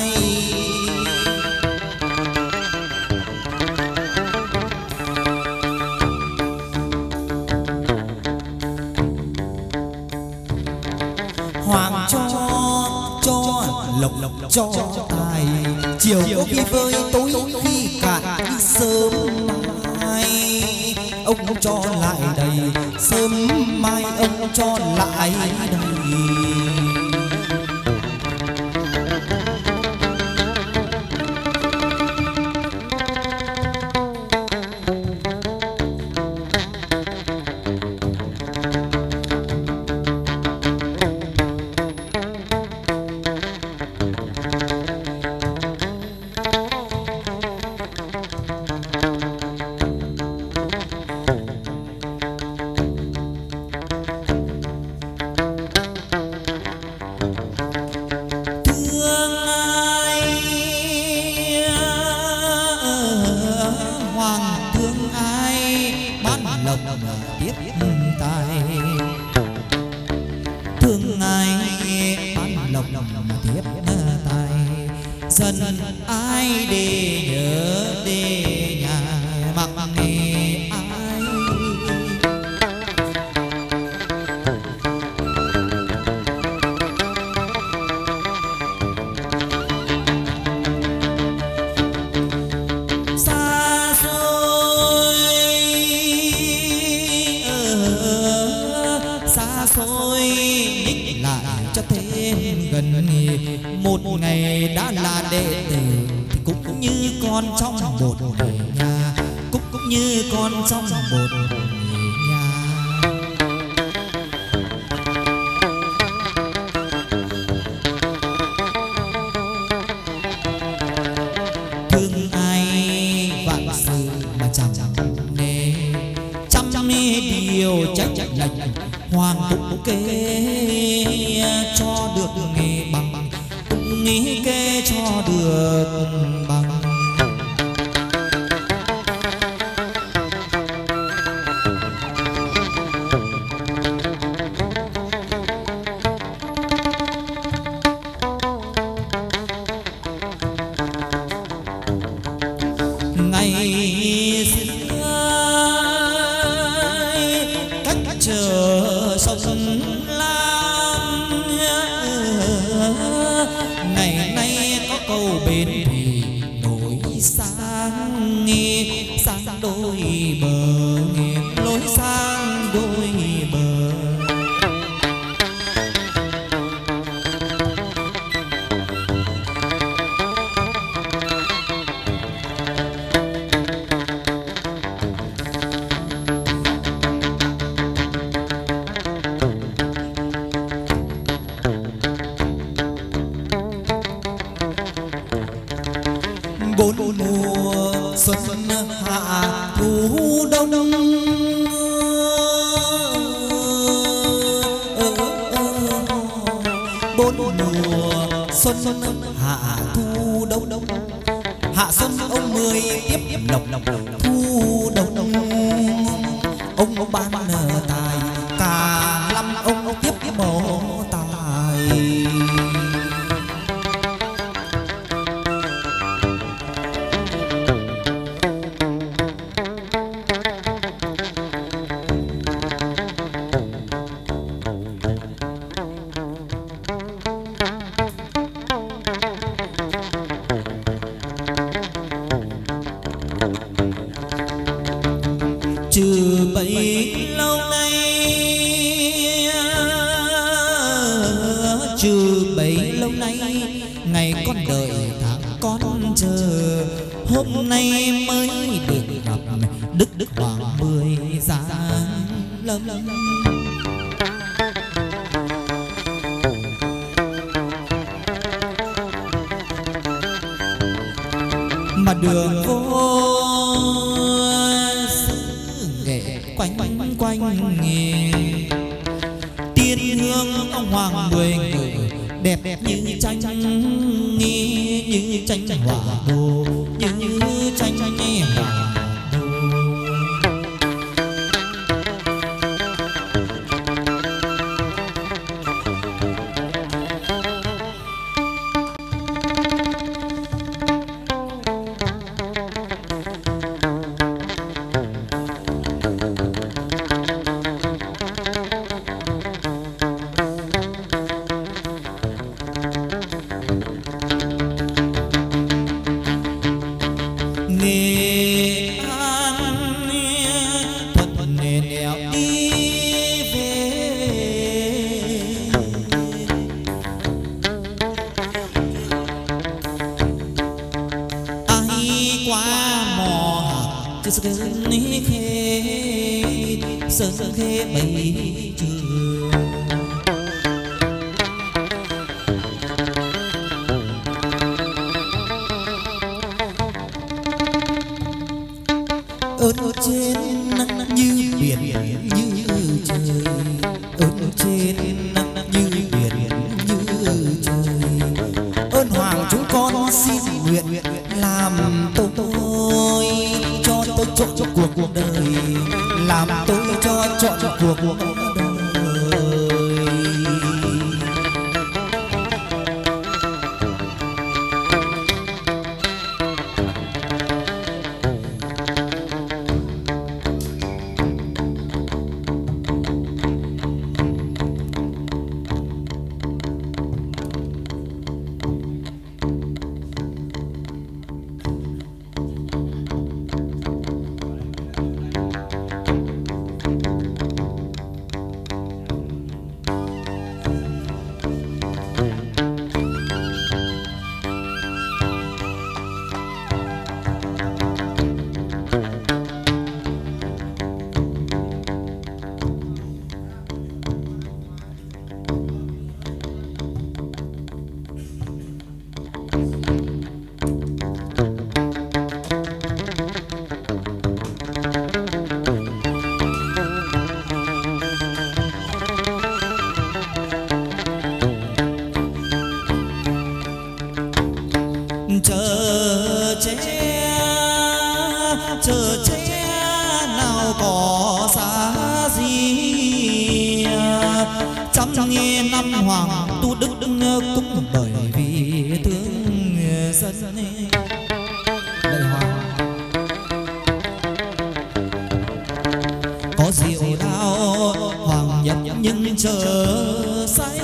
Hoàng cho lộc cho tài, chiều có khi vơi tối khi cạn đi sớm mai. Ông cho lại đầy sớm mai, ông cho lại đầy. Dân ai để nhớ để nhà mặc nghề ai. Xa xôi nhích lại cho thế gần một ngày đã là đệ tử thì cũng như con trong một nhà, cũng như con trong một nhà. Thương ai vạn sự mà chẳng nề, trăm điều trách lệch hoàng cũng kê cho được nghề bằng, cũng nghĩ kê cho được bằng. Ngày xưa cách chờ sông Lam, ngày nay có câu bến thì nổi sáng, sang đôi bờ, lối sang đôi bờ. Bốn mùa xuân hạ thu đông, bốn mùa xuân hạ thu đông. Hạ xuân ông mười tiếp lộc, thu đông ông ban tài, cả năm ông tiếp mộ tài. Trừ bấy lâu nay, trừ bấy lâu nay, ngày con đợi tháng con chờ, hôm nay mới được gặp Đức Hoàng Mười Giáng lâm. Mà đường vô quanh nghề tiên hương ông Hoàng Mười Ngự, đẹp như tranh như tranh họa đồ, như tranh họa đồ. Nghệ An thuận nẻo đi về, ai qua mò chứ sơn khê, sơn khê bấy trường. Ơn trên nắng như biển như trời, ơn trên nắng như biển như trời. Ơn Hoàng chúng con xin nguyện làm tôi cho tôi chọn cuộc đời, làm tôi cho chọn cuộc đời. chở che nào có xa gì. Trăm năm hoàng tu đức cũng bởi vì thương dân. Đại hoàng có rượu đao hoàng nhập nhưng chờ say,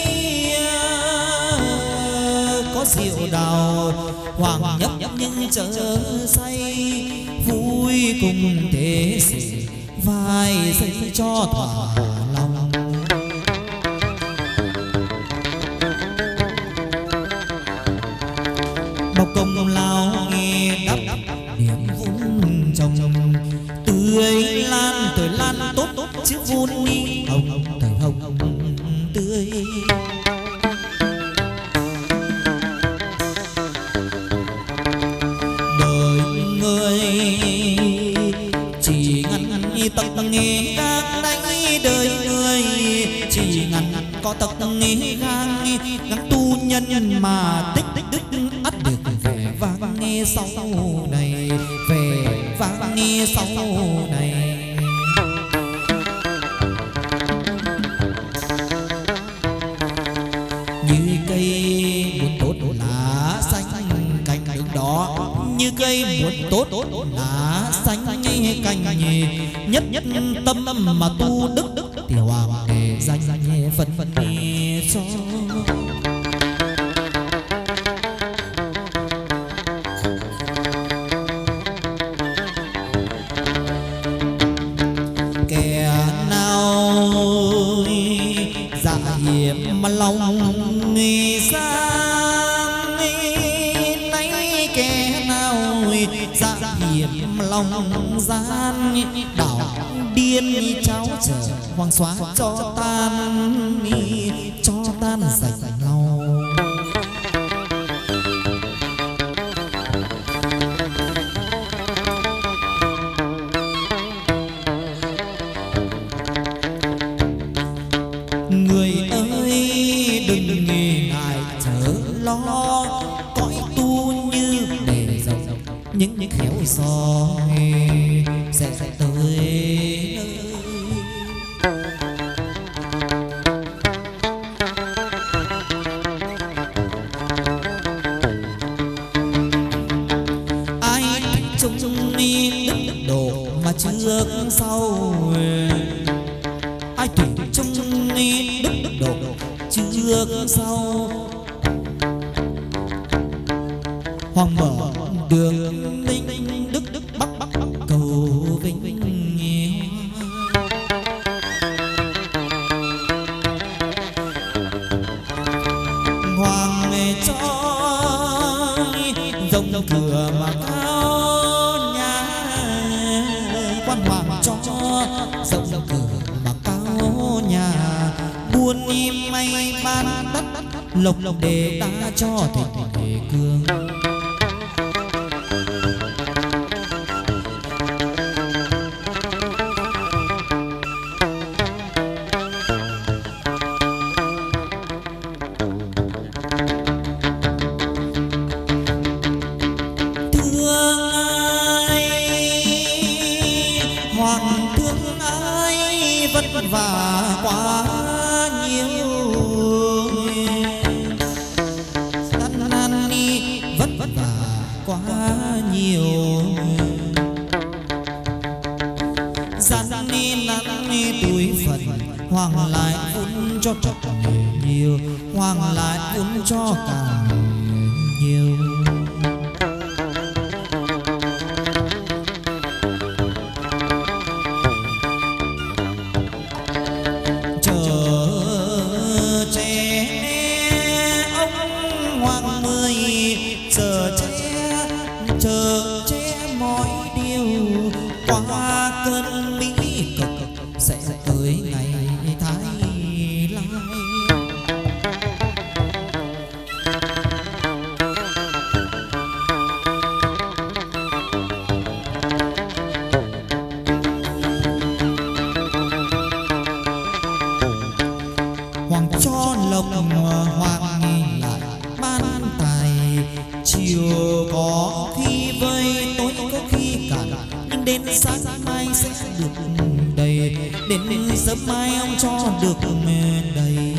có rượu đào hoàng nhập nhưng chờ say, vui cùng thế sự vài giây cho thỏa lòng. Bọc công lao nghe đắp niềm vun trồng, tươi lan tuổi lan tốt chứ vun đi hồng thời hồng tươi. Đời người chỉ ngăn tật nghe gang đánh, đời người chỉ ngăn có tật nghe gang gắng tu nhân mà tích đức ắt được về vang nghe sau này, về vang nghe sau này. Như cây muốn tốt lá xanh cành đứng đó, như cây muốn tốt lá xanh cành nhất nhất tâm mà tu đức thì hoàng để danh phân phân cho. Kẻ nào dạ hiểm mà lòng gian, nay kẻ nào dạ hiểm lòng gian, đảo điên cháu chờ hoàng xóa cho tan rạch lau. Người ơi đừng ngại chớ lo, cõi tu như để rộng những khéo gió sẽ tới nơi. Ai trông đi đức độ mà trước sau, ai thủy trông đi đức độ trước sau, hoàng mở đường ninh đức bắc cầu vinh. Hoàng cho rộng cửa mà cao nhà, quan hoàng cho rộng cửa mà cao nhà, buôn may ban đất lộc để ta cho thịnh cương. Và quá nhiều gian đi vất vả quá nhiều, gian đi nắng tuổi phận hoàng lại vun cho nhiều, hoàng lại vun cho càng nhiều. Chờ che mọi điều qua cơn mỹ cực sẽ tới ngày thái lai. Hoàng cho lộc hoàng lại ban tài, chiều có khi vơi tối có khi cạn đến sáng mai sẽ được đầy, đến sớm mai ông cho được đầy.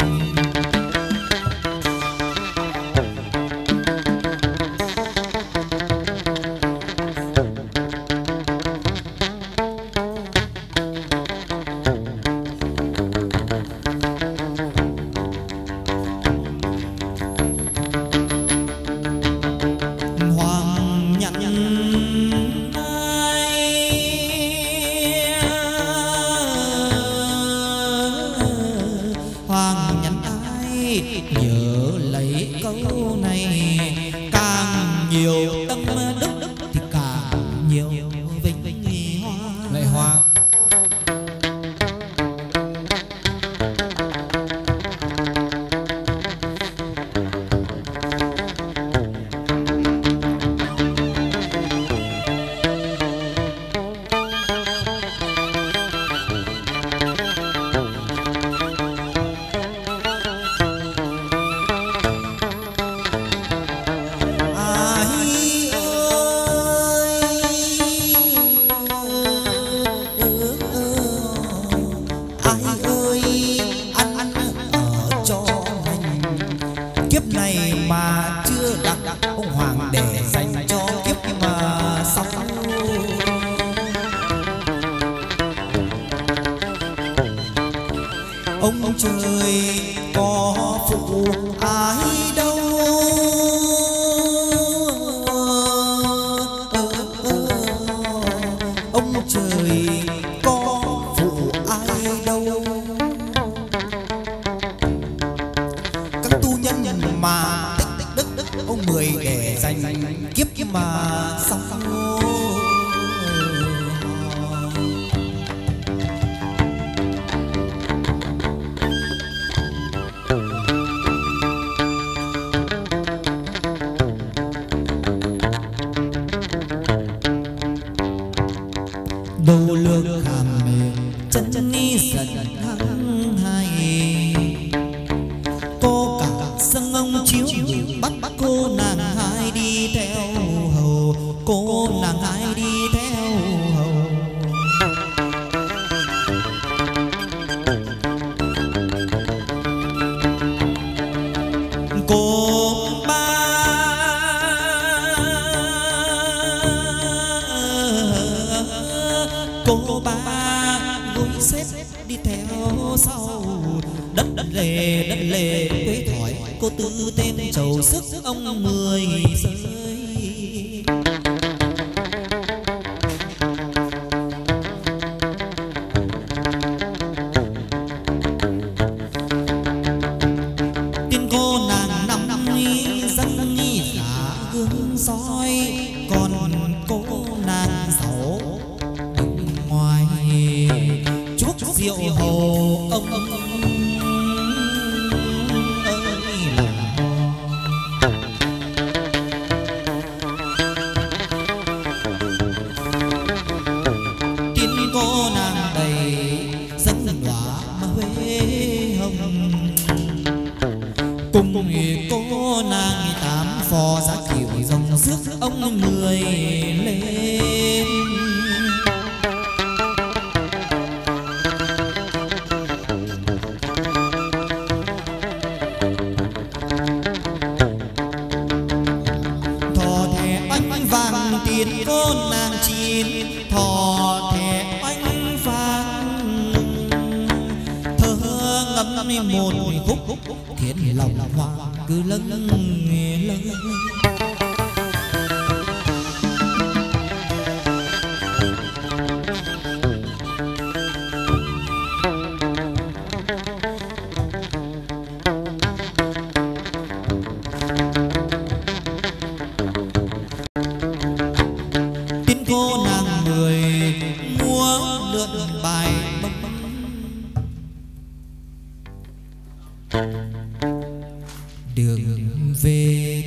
đường về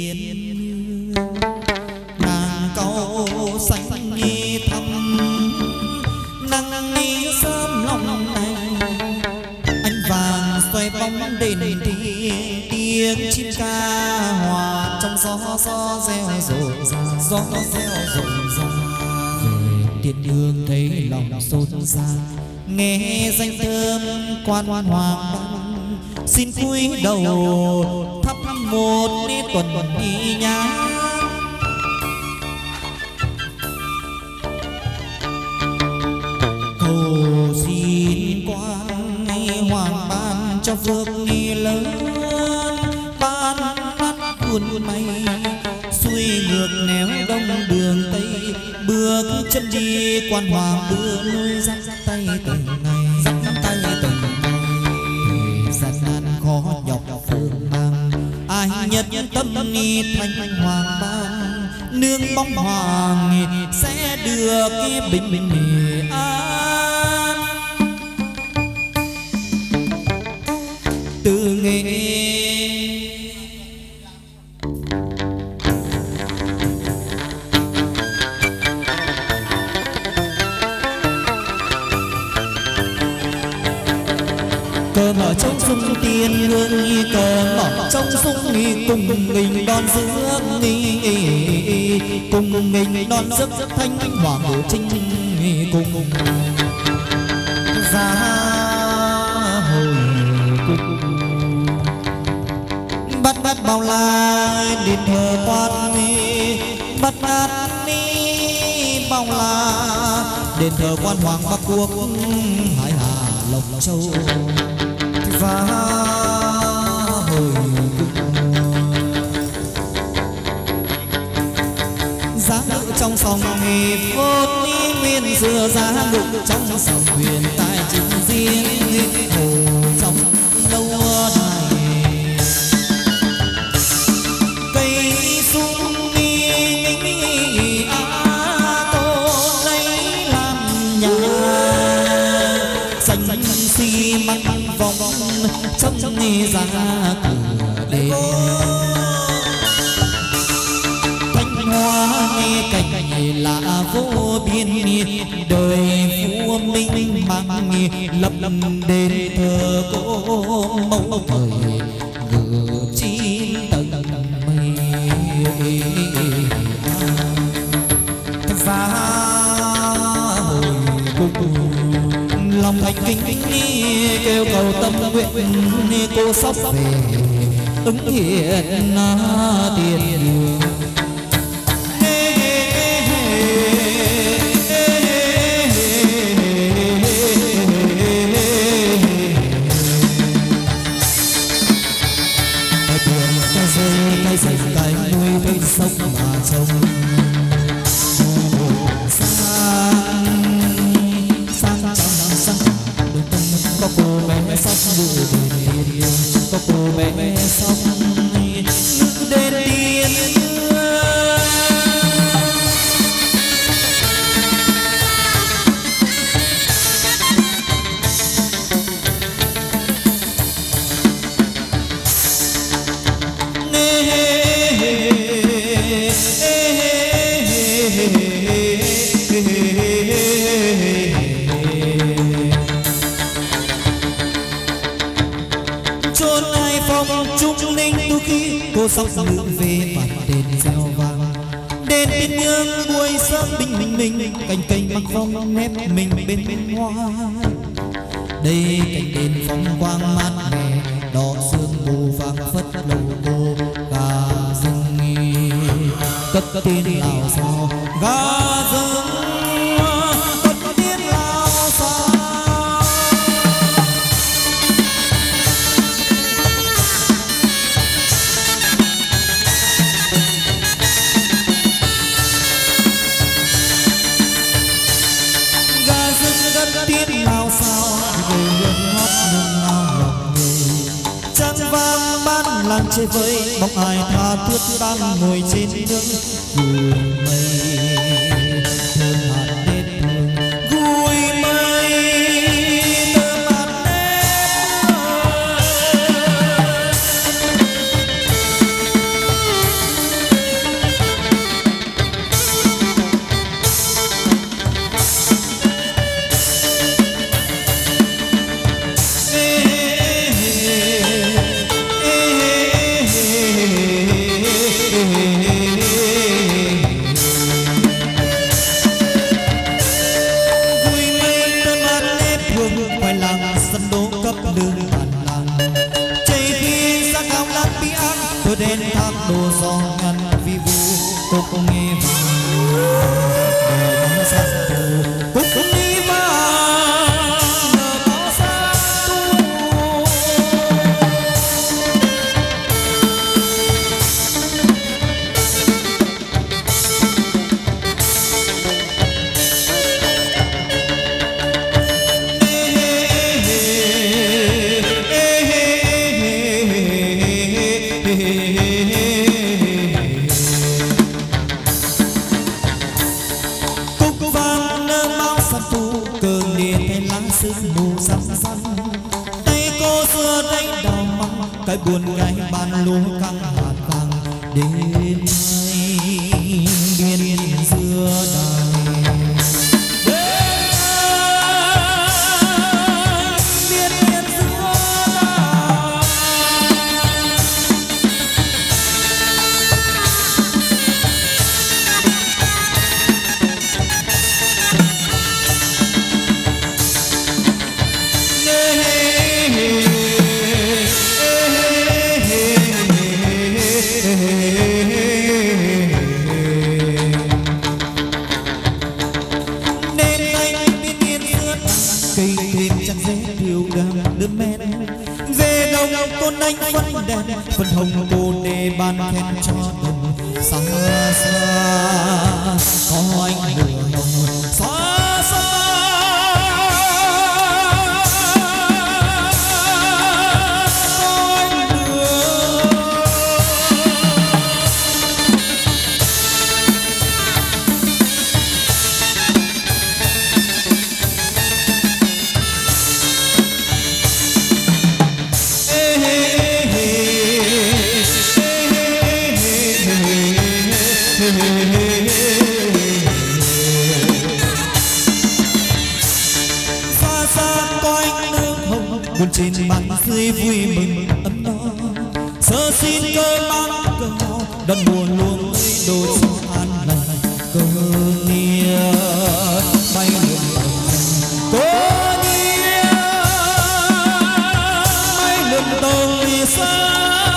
tiên nàng câu xanh nhi thăm nắng ni sớm lòng anh vàng xoay bóng đền tiên tiếng chim ca hòa trong gió reo rộn ràng gió reo rộn ràng đường thấy lòng xôn xao, nghe danh thơm quan hoàng xin cúi đầu thắp một tuần đi nhang. Cầu xin quan hoàng ban cho phước nghi lớn, ban mắt buồn mây xuôi ngược néo đông đường tây, bước chân đi quan hoàng đưa lối dắt tay từng ngày, dắt tay từng ngày. Gian nan khó nhọc phương mang, ai nhất tâm ni thanh hoàng ban, nương bóng hoàng sẽ được bình bình an. Từ nghệ cờ mở trong sung tiên hương nghi, cờ mở trong sung nghi cùng mình đón rước nghi, cùng mình đón rước thanh hoàng hậu trinh cùng ra hồi cung. Bắt bắt bao la đền thờ quan, bắt bắt ni bao la đền thờ quan hoàng Bắc Quốc, Hải Hà Lộc Châu và hồi cung. Giá ngự trong sòng nghề phốt nguyên xưa, giá ngự trong sòng huyền tại trình riêng hồ trong lâu đài. Cây sung nghi tô lấy làm nhà, xanh xi măng vòng trong nghe ra cửa đền. Thanh hoa nghe cảnh lạ vô biên, đời vua minh mang lập đền thờ cô mẫu thời ngự chín tầng mây. Và hồi cung lòng thành kính kêu cầu tâm nguyện, cô sắp về ứng hiện tiền đường. Cây rơi cây nuôi cây sông mà trông có cô bé sóc vừa đền, có cô bé sóc đền tiền. Cô sóc nữ về bản đền gieo vàng, đền tiên nhương buổi sớm bình minh, cành cành mặc phong nép mình bên hoa. Đây cành đền phong quang mát mẻ, đỏ sương mù vàng phất lầu cô gà rừng cất tiếng lào sao gà rừng. Làng chơi với bóng ai tha thướt đang ngồi trên nước gùi mây, thơm hạt đêm hương gùi mây thơm hạt đêm. chạy khi ra cao lát bi an tôi đến thác đồ gió ngăn vi vu cúc nghe vàng xa cúc nghe vàng xa tu cái buồn gái bàn lúa căng hạt vàng đêm nay biên xưa đài biên xưa phân hồng cô để ban khen cho đồng xa xa có anh đường hồng xa xa có anh đường buồn trên bàn dưới vui mừng ấm no sơ xin cơ mang cờ hò đón mùa luôn đồ cho an lành cơ nia bay lượn cơ nia bay lượn tàu xa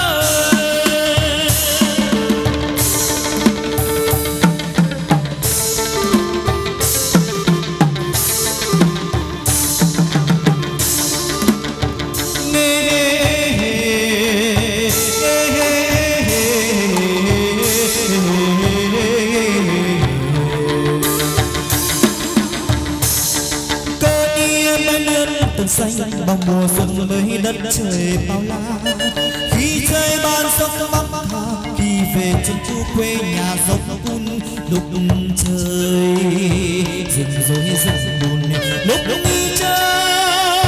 xanh bao mùa xuân mới đất trời bao la khi trời ban sông bắc hà khi về chân chu quê nhà dốc cun lúc trời rừng rối rừng buồn lúc đi chơi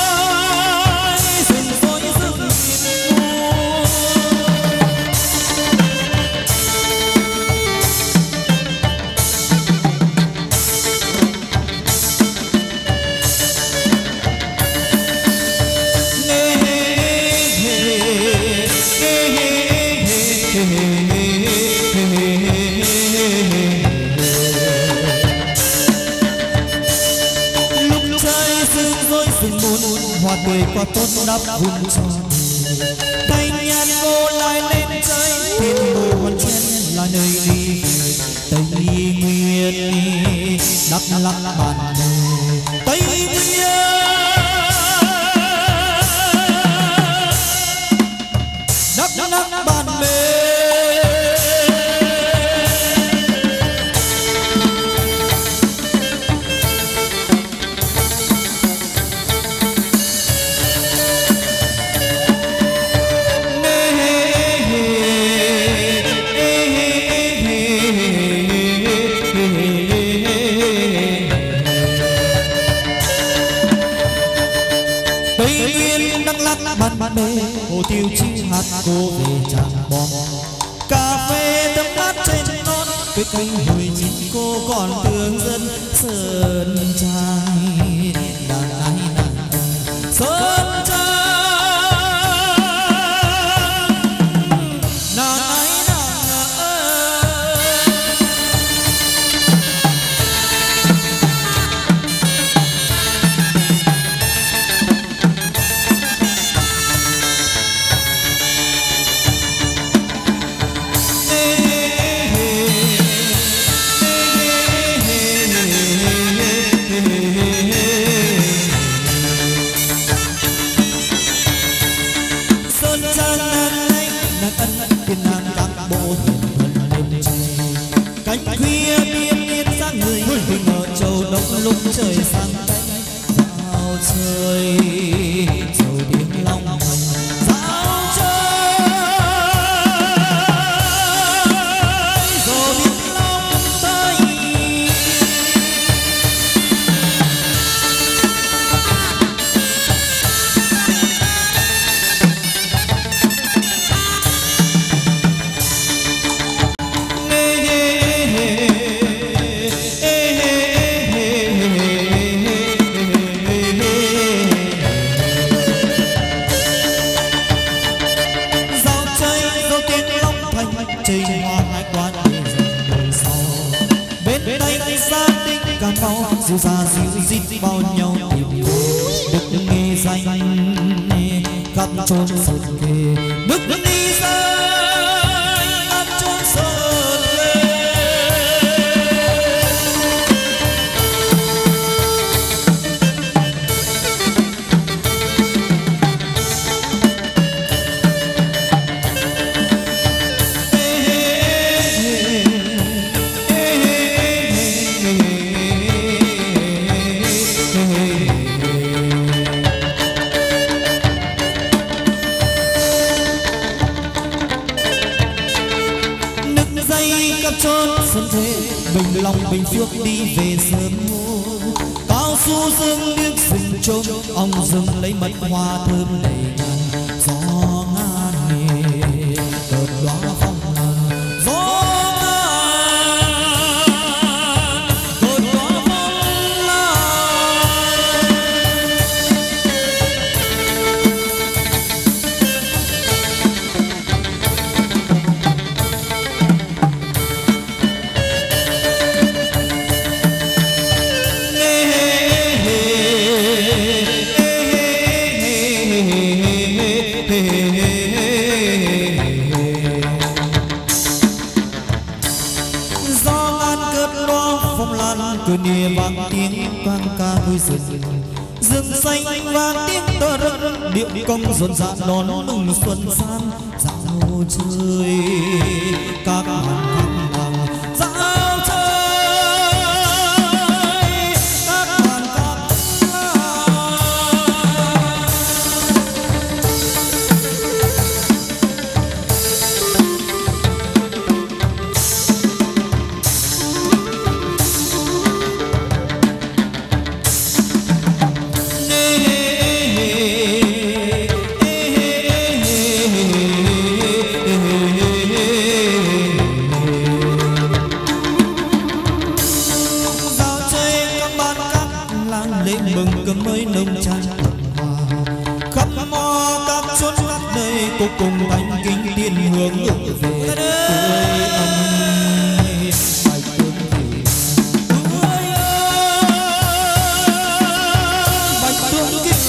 rừng rối rừng buồn hoa tươi qua tốt đắp vun tròn thanh nhàn cô lại lên chơi thiên hồ con chen là nơi đi tây nguyên đắp lắc bàn tây nguyên đắp lắc bàn bề bạn bè hồ tiêu chi hạt cô về tràng bom cà phê thơm ngát trên non cái cây hồi chín cô còn thương dân sơn trai đàn ai nàng sơn trai nàng ai lúc trời sáng dạo trời rồi tiếng long thành dạo trời rồi tiếng long tới. Dìu ra dìu dít bao nhau tìm được nghe danh khắp chốn sơn thề đức đi danh khắp chốn sơn thề. Chốn sơn thế bình long bình phước đi về sớm hôm cao su dương điếc rừng trôm ong rừng lấy mật hoa thơm đầy ngàn gió ngàn cơn đóa phong lan gió ngàn cơn đóa phong lan. Cứ nia vang tiếng quang ca vui rừng rừng xanh vang tiếng tơ rưng điệu công rộn rã đón mừng xuân san dạo chơi các hàng làng dạo chơi các hàng làng. Cô cùng thanh kính tiên hướng về tuổi âm bạch tương kỳ tuổi bạch tương kỳ.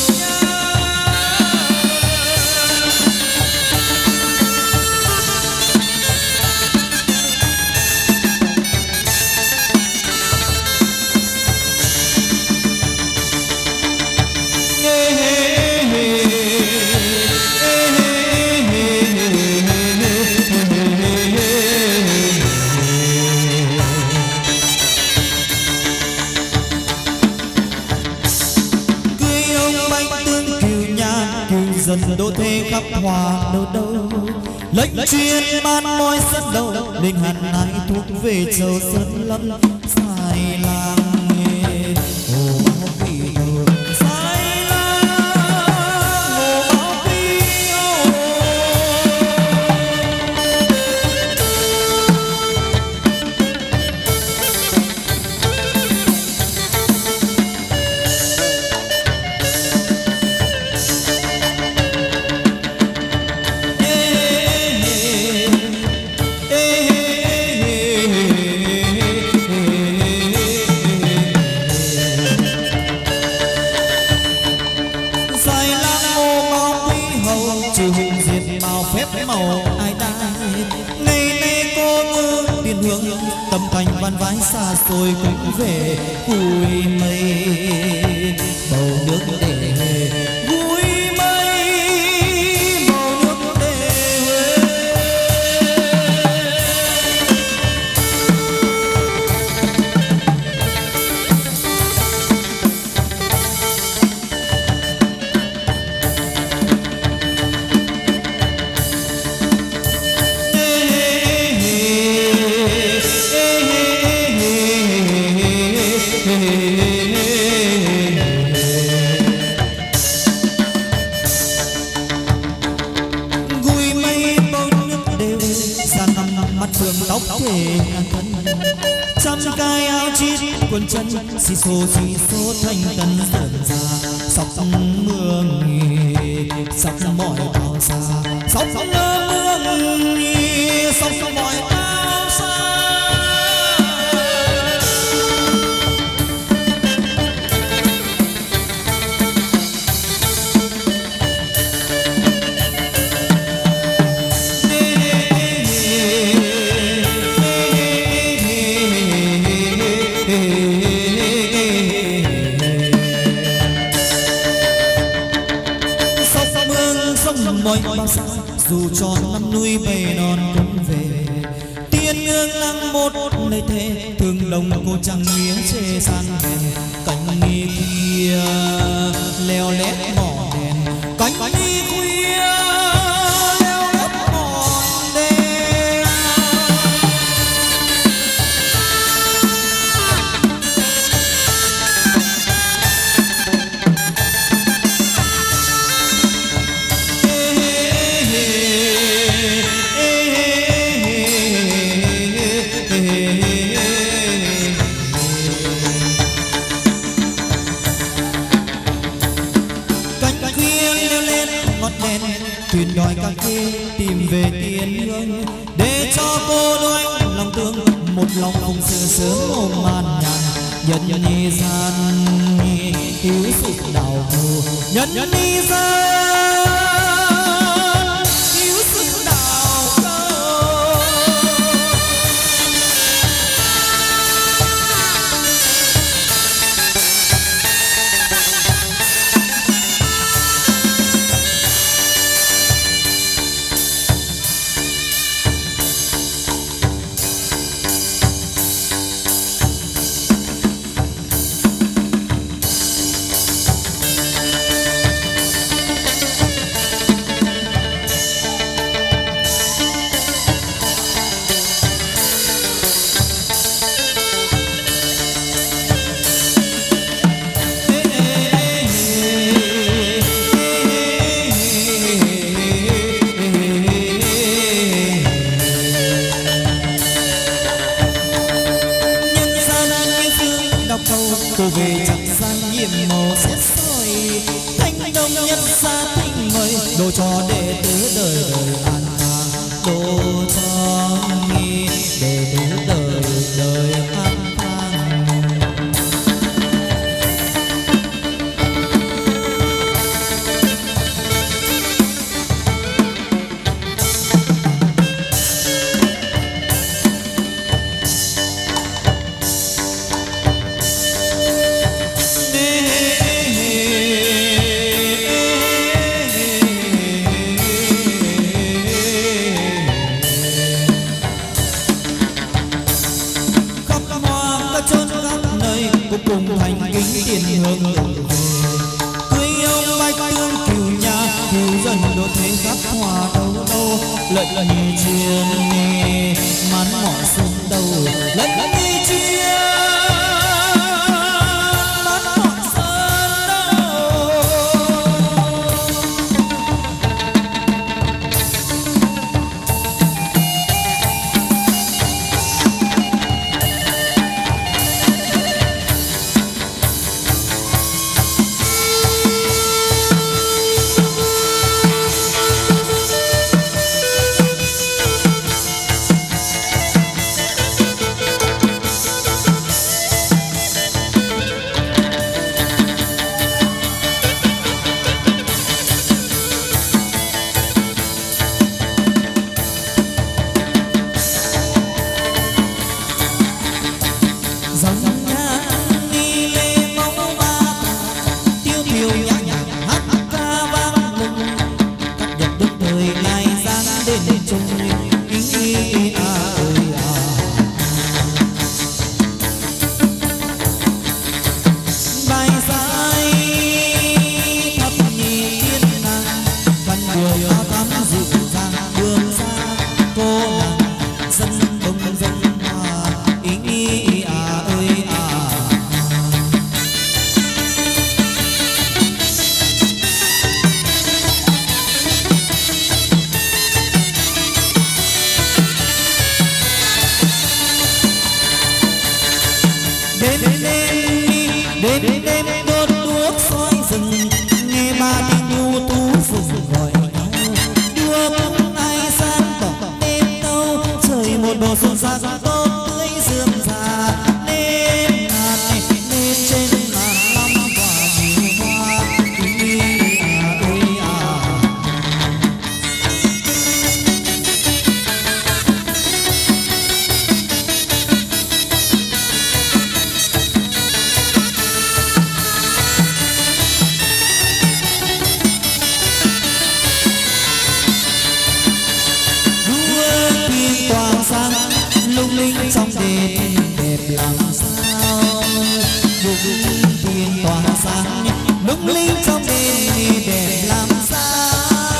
Dần đô thế khắp hòa đâu đâu lệnh truyền ban môi sân đầu linh hàn nái thuốc về châu sơn lâm dài làng hồ báo quỷ đầu dài làng hồ báo quỷ tâm thành văn vái xa xôi cũng về vui mây bầu nước để vui mây bầu nước để sườn tóc thể ngàn thân trăm cài áo chít quần chân xì xô thành tân dần già sọc mương sọc mọi bao xa sọc mương sọc mọi bao xa. Mọi bao xa dù cho năm núi bầy non cũng về tiên nương lăng một nơi thế thương đồng cô chẳng mía chê san đèn cánh nghi kia leo lét mỏ đèn cánh nghi khuya leo lét mỏ đèn. Thuyền đòi ca kê tìm về tiên hương để cho cô đôi lòng thương một lòng cùng sự sớm ôm man nhàn nhân nhi gian cứu sự đau khổ nhân nhi gian cứu sự đau khổ. Cô về chẳng sang nhiệm màu xét soi thanh đông nhất xa thanh mời đồ cho đệ tử đời đời an khang đồ cho nghi đệ tử đời đời an khang. Cùng thành kính tiền hương cưới ông bách tương cửu nhà cửu dần đô thế khắp hòa đâu đâu lệnh nhị chuyên mắn mọi xuân đâu lệnh nhị chuyên mắn mọi xuân đâu. xuân sang tốt tươi dương già nên ngàn nên trên ngàn năm quả nhiều hoa lung linh trong đền đẹp làm sao lung tiền tỏa sáng lung linh trong đền đẹp làm sao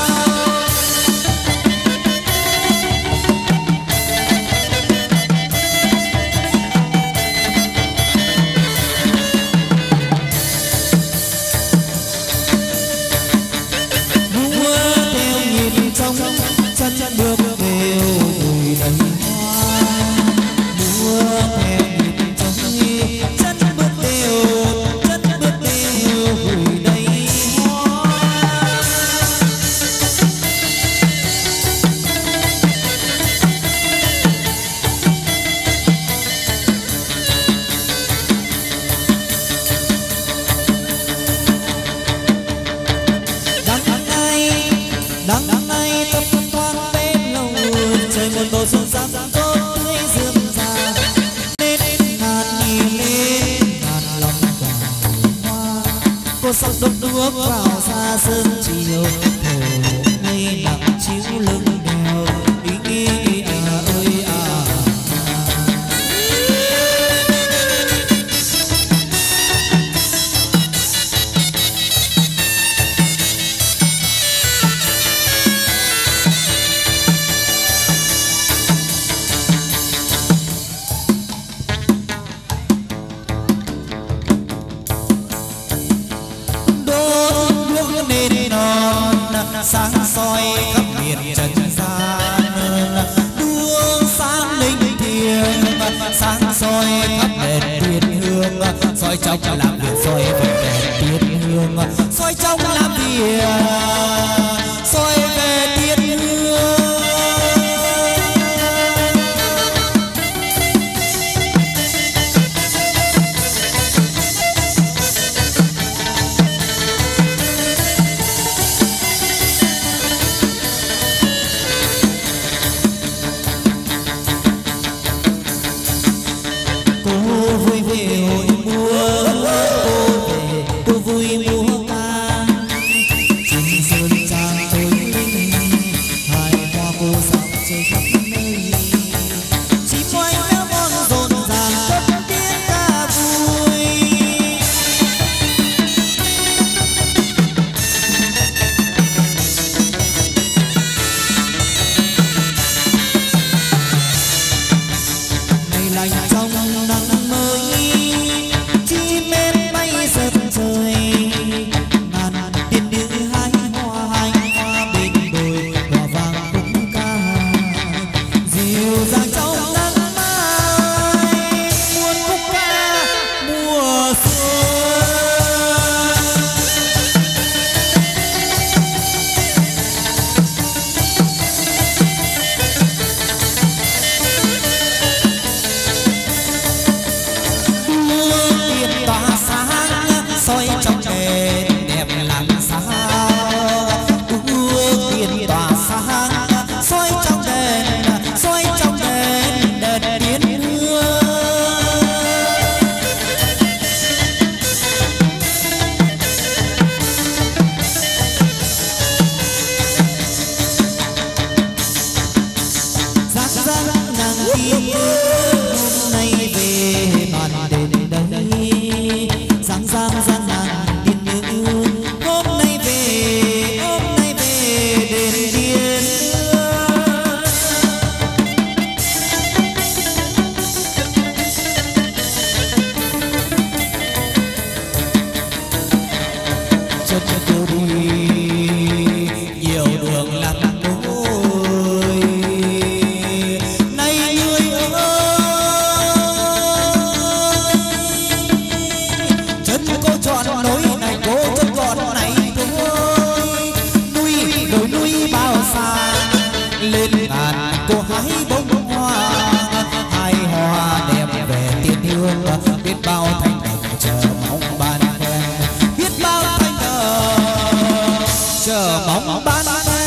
mùa theo nhìn trong chân chân bước đều vùi đầy đắng nay tâm toan bên lâu trời một bầu xuân sang tốt tươi dương già nên ngàn nhìn lên ngàn lòng quả hoa cô sắc đốt đuốc vào xa sương chiều thổ mây nặng chiếu lưng đèo ý ơi sáng soi khắp miền trần gian đuông sáng linh thiêng sáng soi khắp đền tiên hương soi trong làm việc soi về đền tiên hương soi trong làm việc soi về tiên hương lên ngàn cô hái bông hoa bóng ban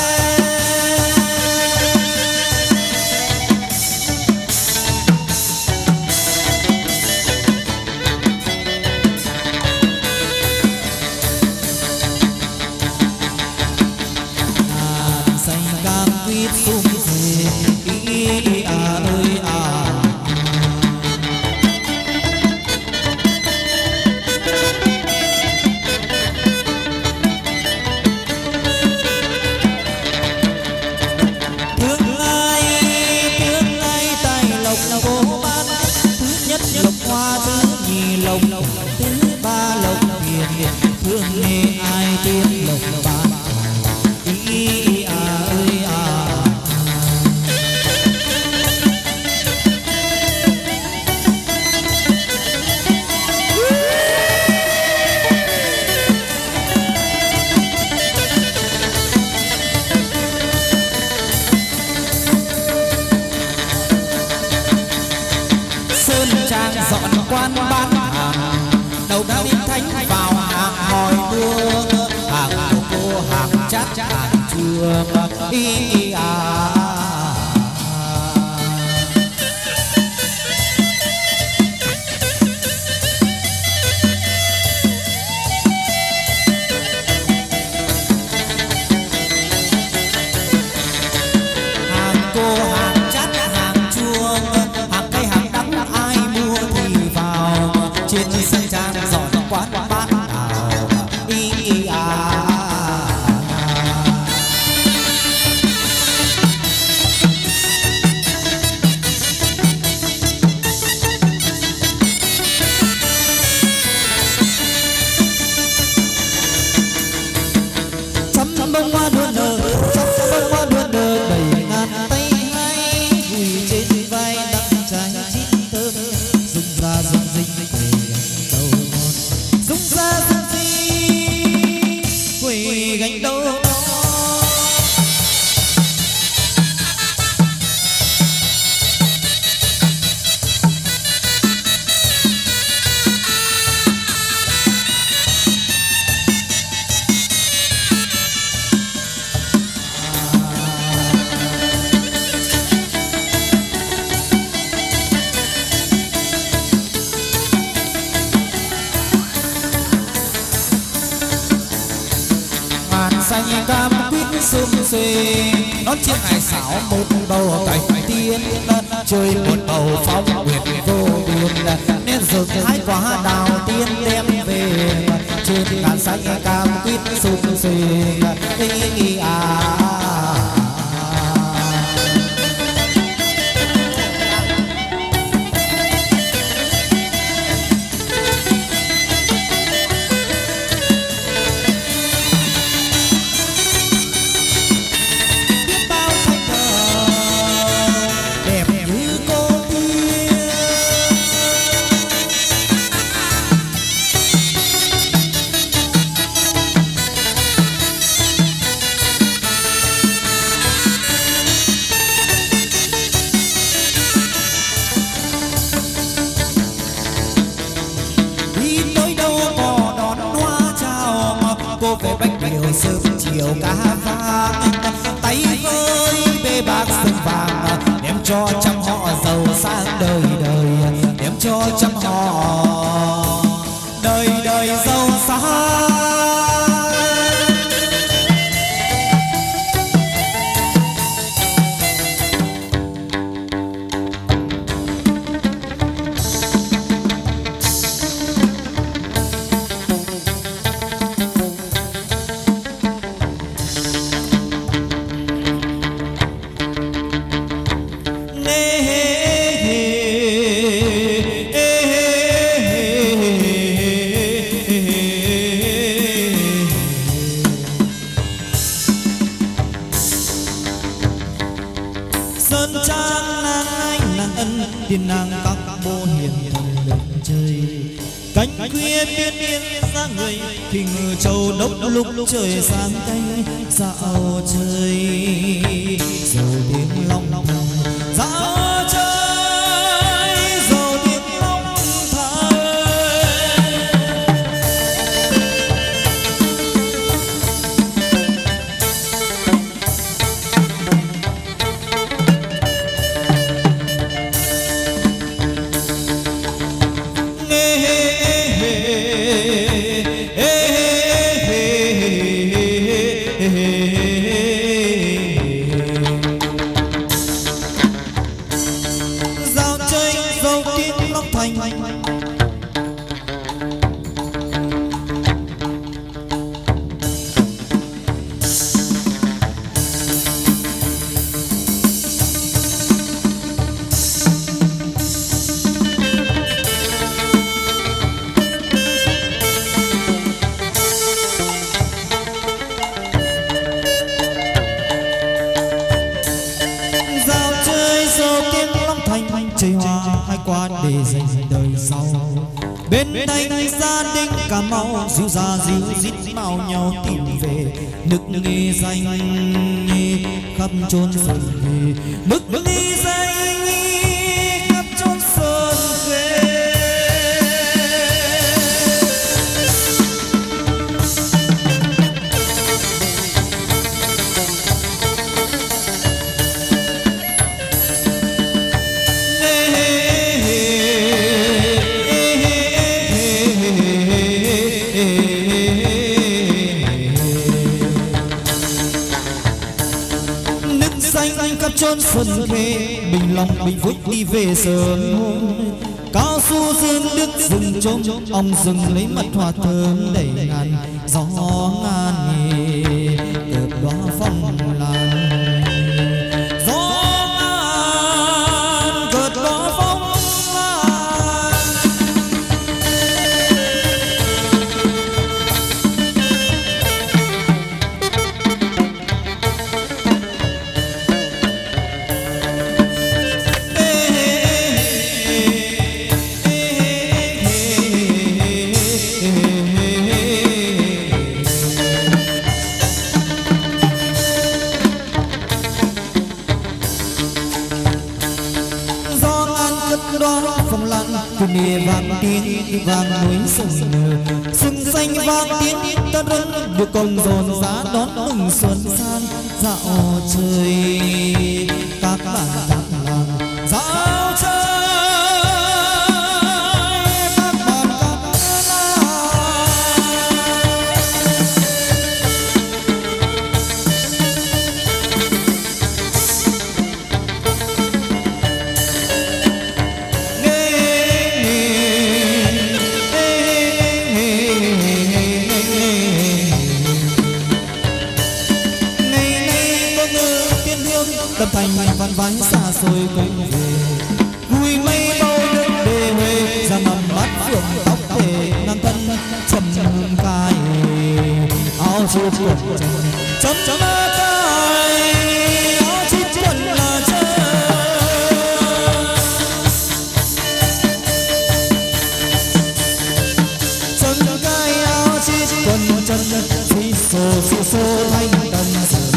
đón chiếc hải xảo một bầu cảnh tiên chơi một bầu phong nguyệt vô biên nên rực hai quả đào tiên đem về trên cạn xanh cam quýt sum xuê cho trăm họ giàu sang đời đời, đem cho trăm họ đời đời giàu sang. Tiên nàng các môn hiền thần lực chơi cánh khuya biên biên ra người thì ngự châu đốc lúc trời sáng canh dạo trời dầu tiếng long long dạo trời dầu tiếng long thời Dạo chơi dâu tiếng Long Thành chơi hoa hai qua để dành đời sau. Bên đây gia đình Cà Mau dịu ra dịu dít bao nhau tìm về nước nghe danh khắp chốn sơn về nước nghe danh khắp chốn sơn về. Khắp chốn xuân về Bình Long Bình Phúc đi về sớm hôm cao su dương đức rừng trống ông rừng lấy mật hoa thơm đẩy ngàn gió ngàn cợp đóa phong lan gió ngàn cợp đóa phong lan. Nề vang tiếng vang núi sông sừng xanh vang tiếng ta rưng được công dồn giá đón mừng xuân sang dạo chơi các bạn các làng dạo chơi các bạn các tâm thành văn vái xa xôi quanh về vui mây bao nước đề huê ra mầm mắt phượng tóc thể nam thân trầm cài áo chiếc quần chấm chấm cài áo chiếc quần là chân cài áo chiếc quần chân xì xô thanh tần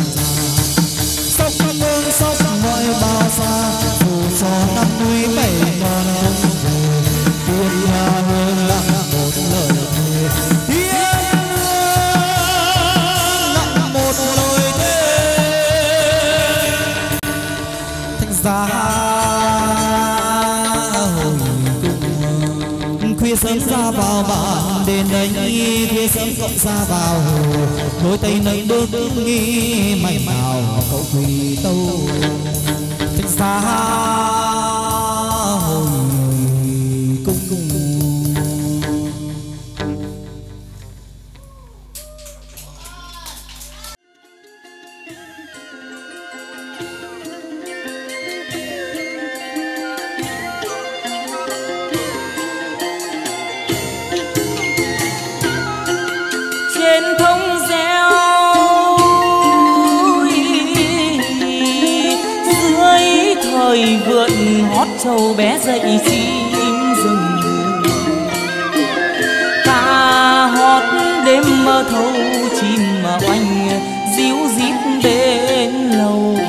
sóc mọi bao xa phù cho năm núi bảy non không về tiếng nhà hương lặng một lời thề tiếng lặng một lời thề thanh giá hồi cung khuya sớm ra vào bản đền đấy khuya sớm cộng ra vào hồ đôi tay nâng bước nghi mày nào cậu quỳ tâu thanh giá hồi cung. Trên thông reo dưới thời vượn hót trâu bé dậy chim rừng ca hót đêm mơ thâu chim mà oanh díu dít bên lầu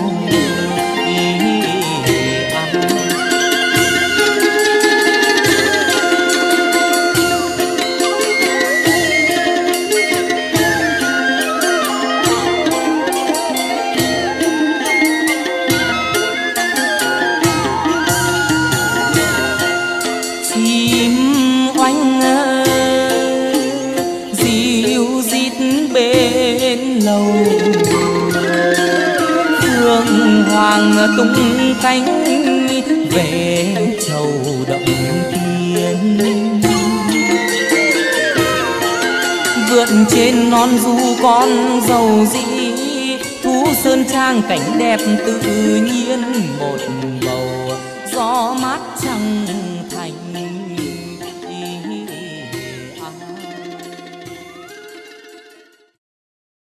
lầu hoàng tung cánh về chầu động thiên. Vượt trên non du con dầu dĩ, thú sơn trang cảnh đẹp tự nhiên, một bầu gió mát trăng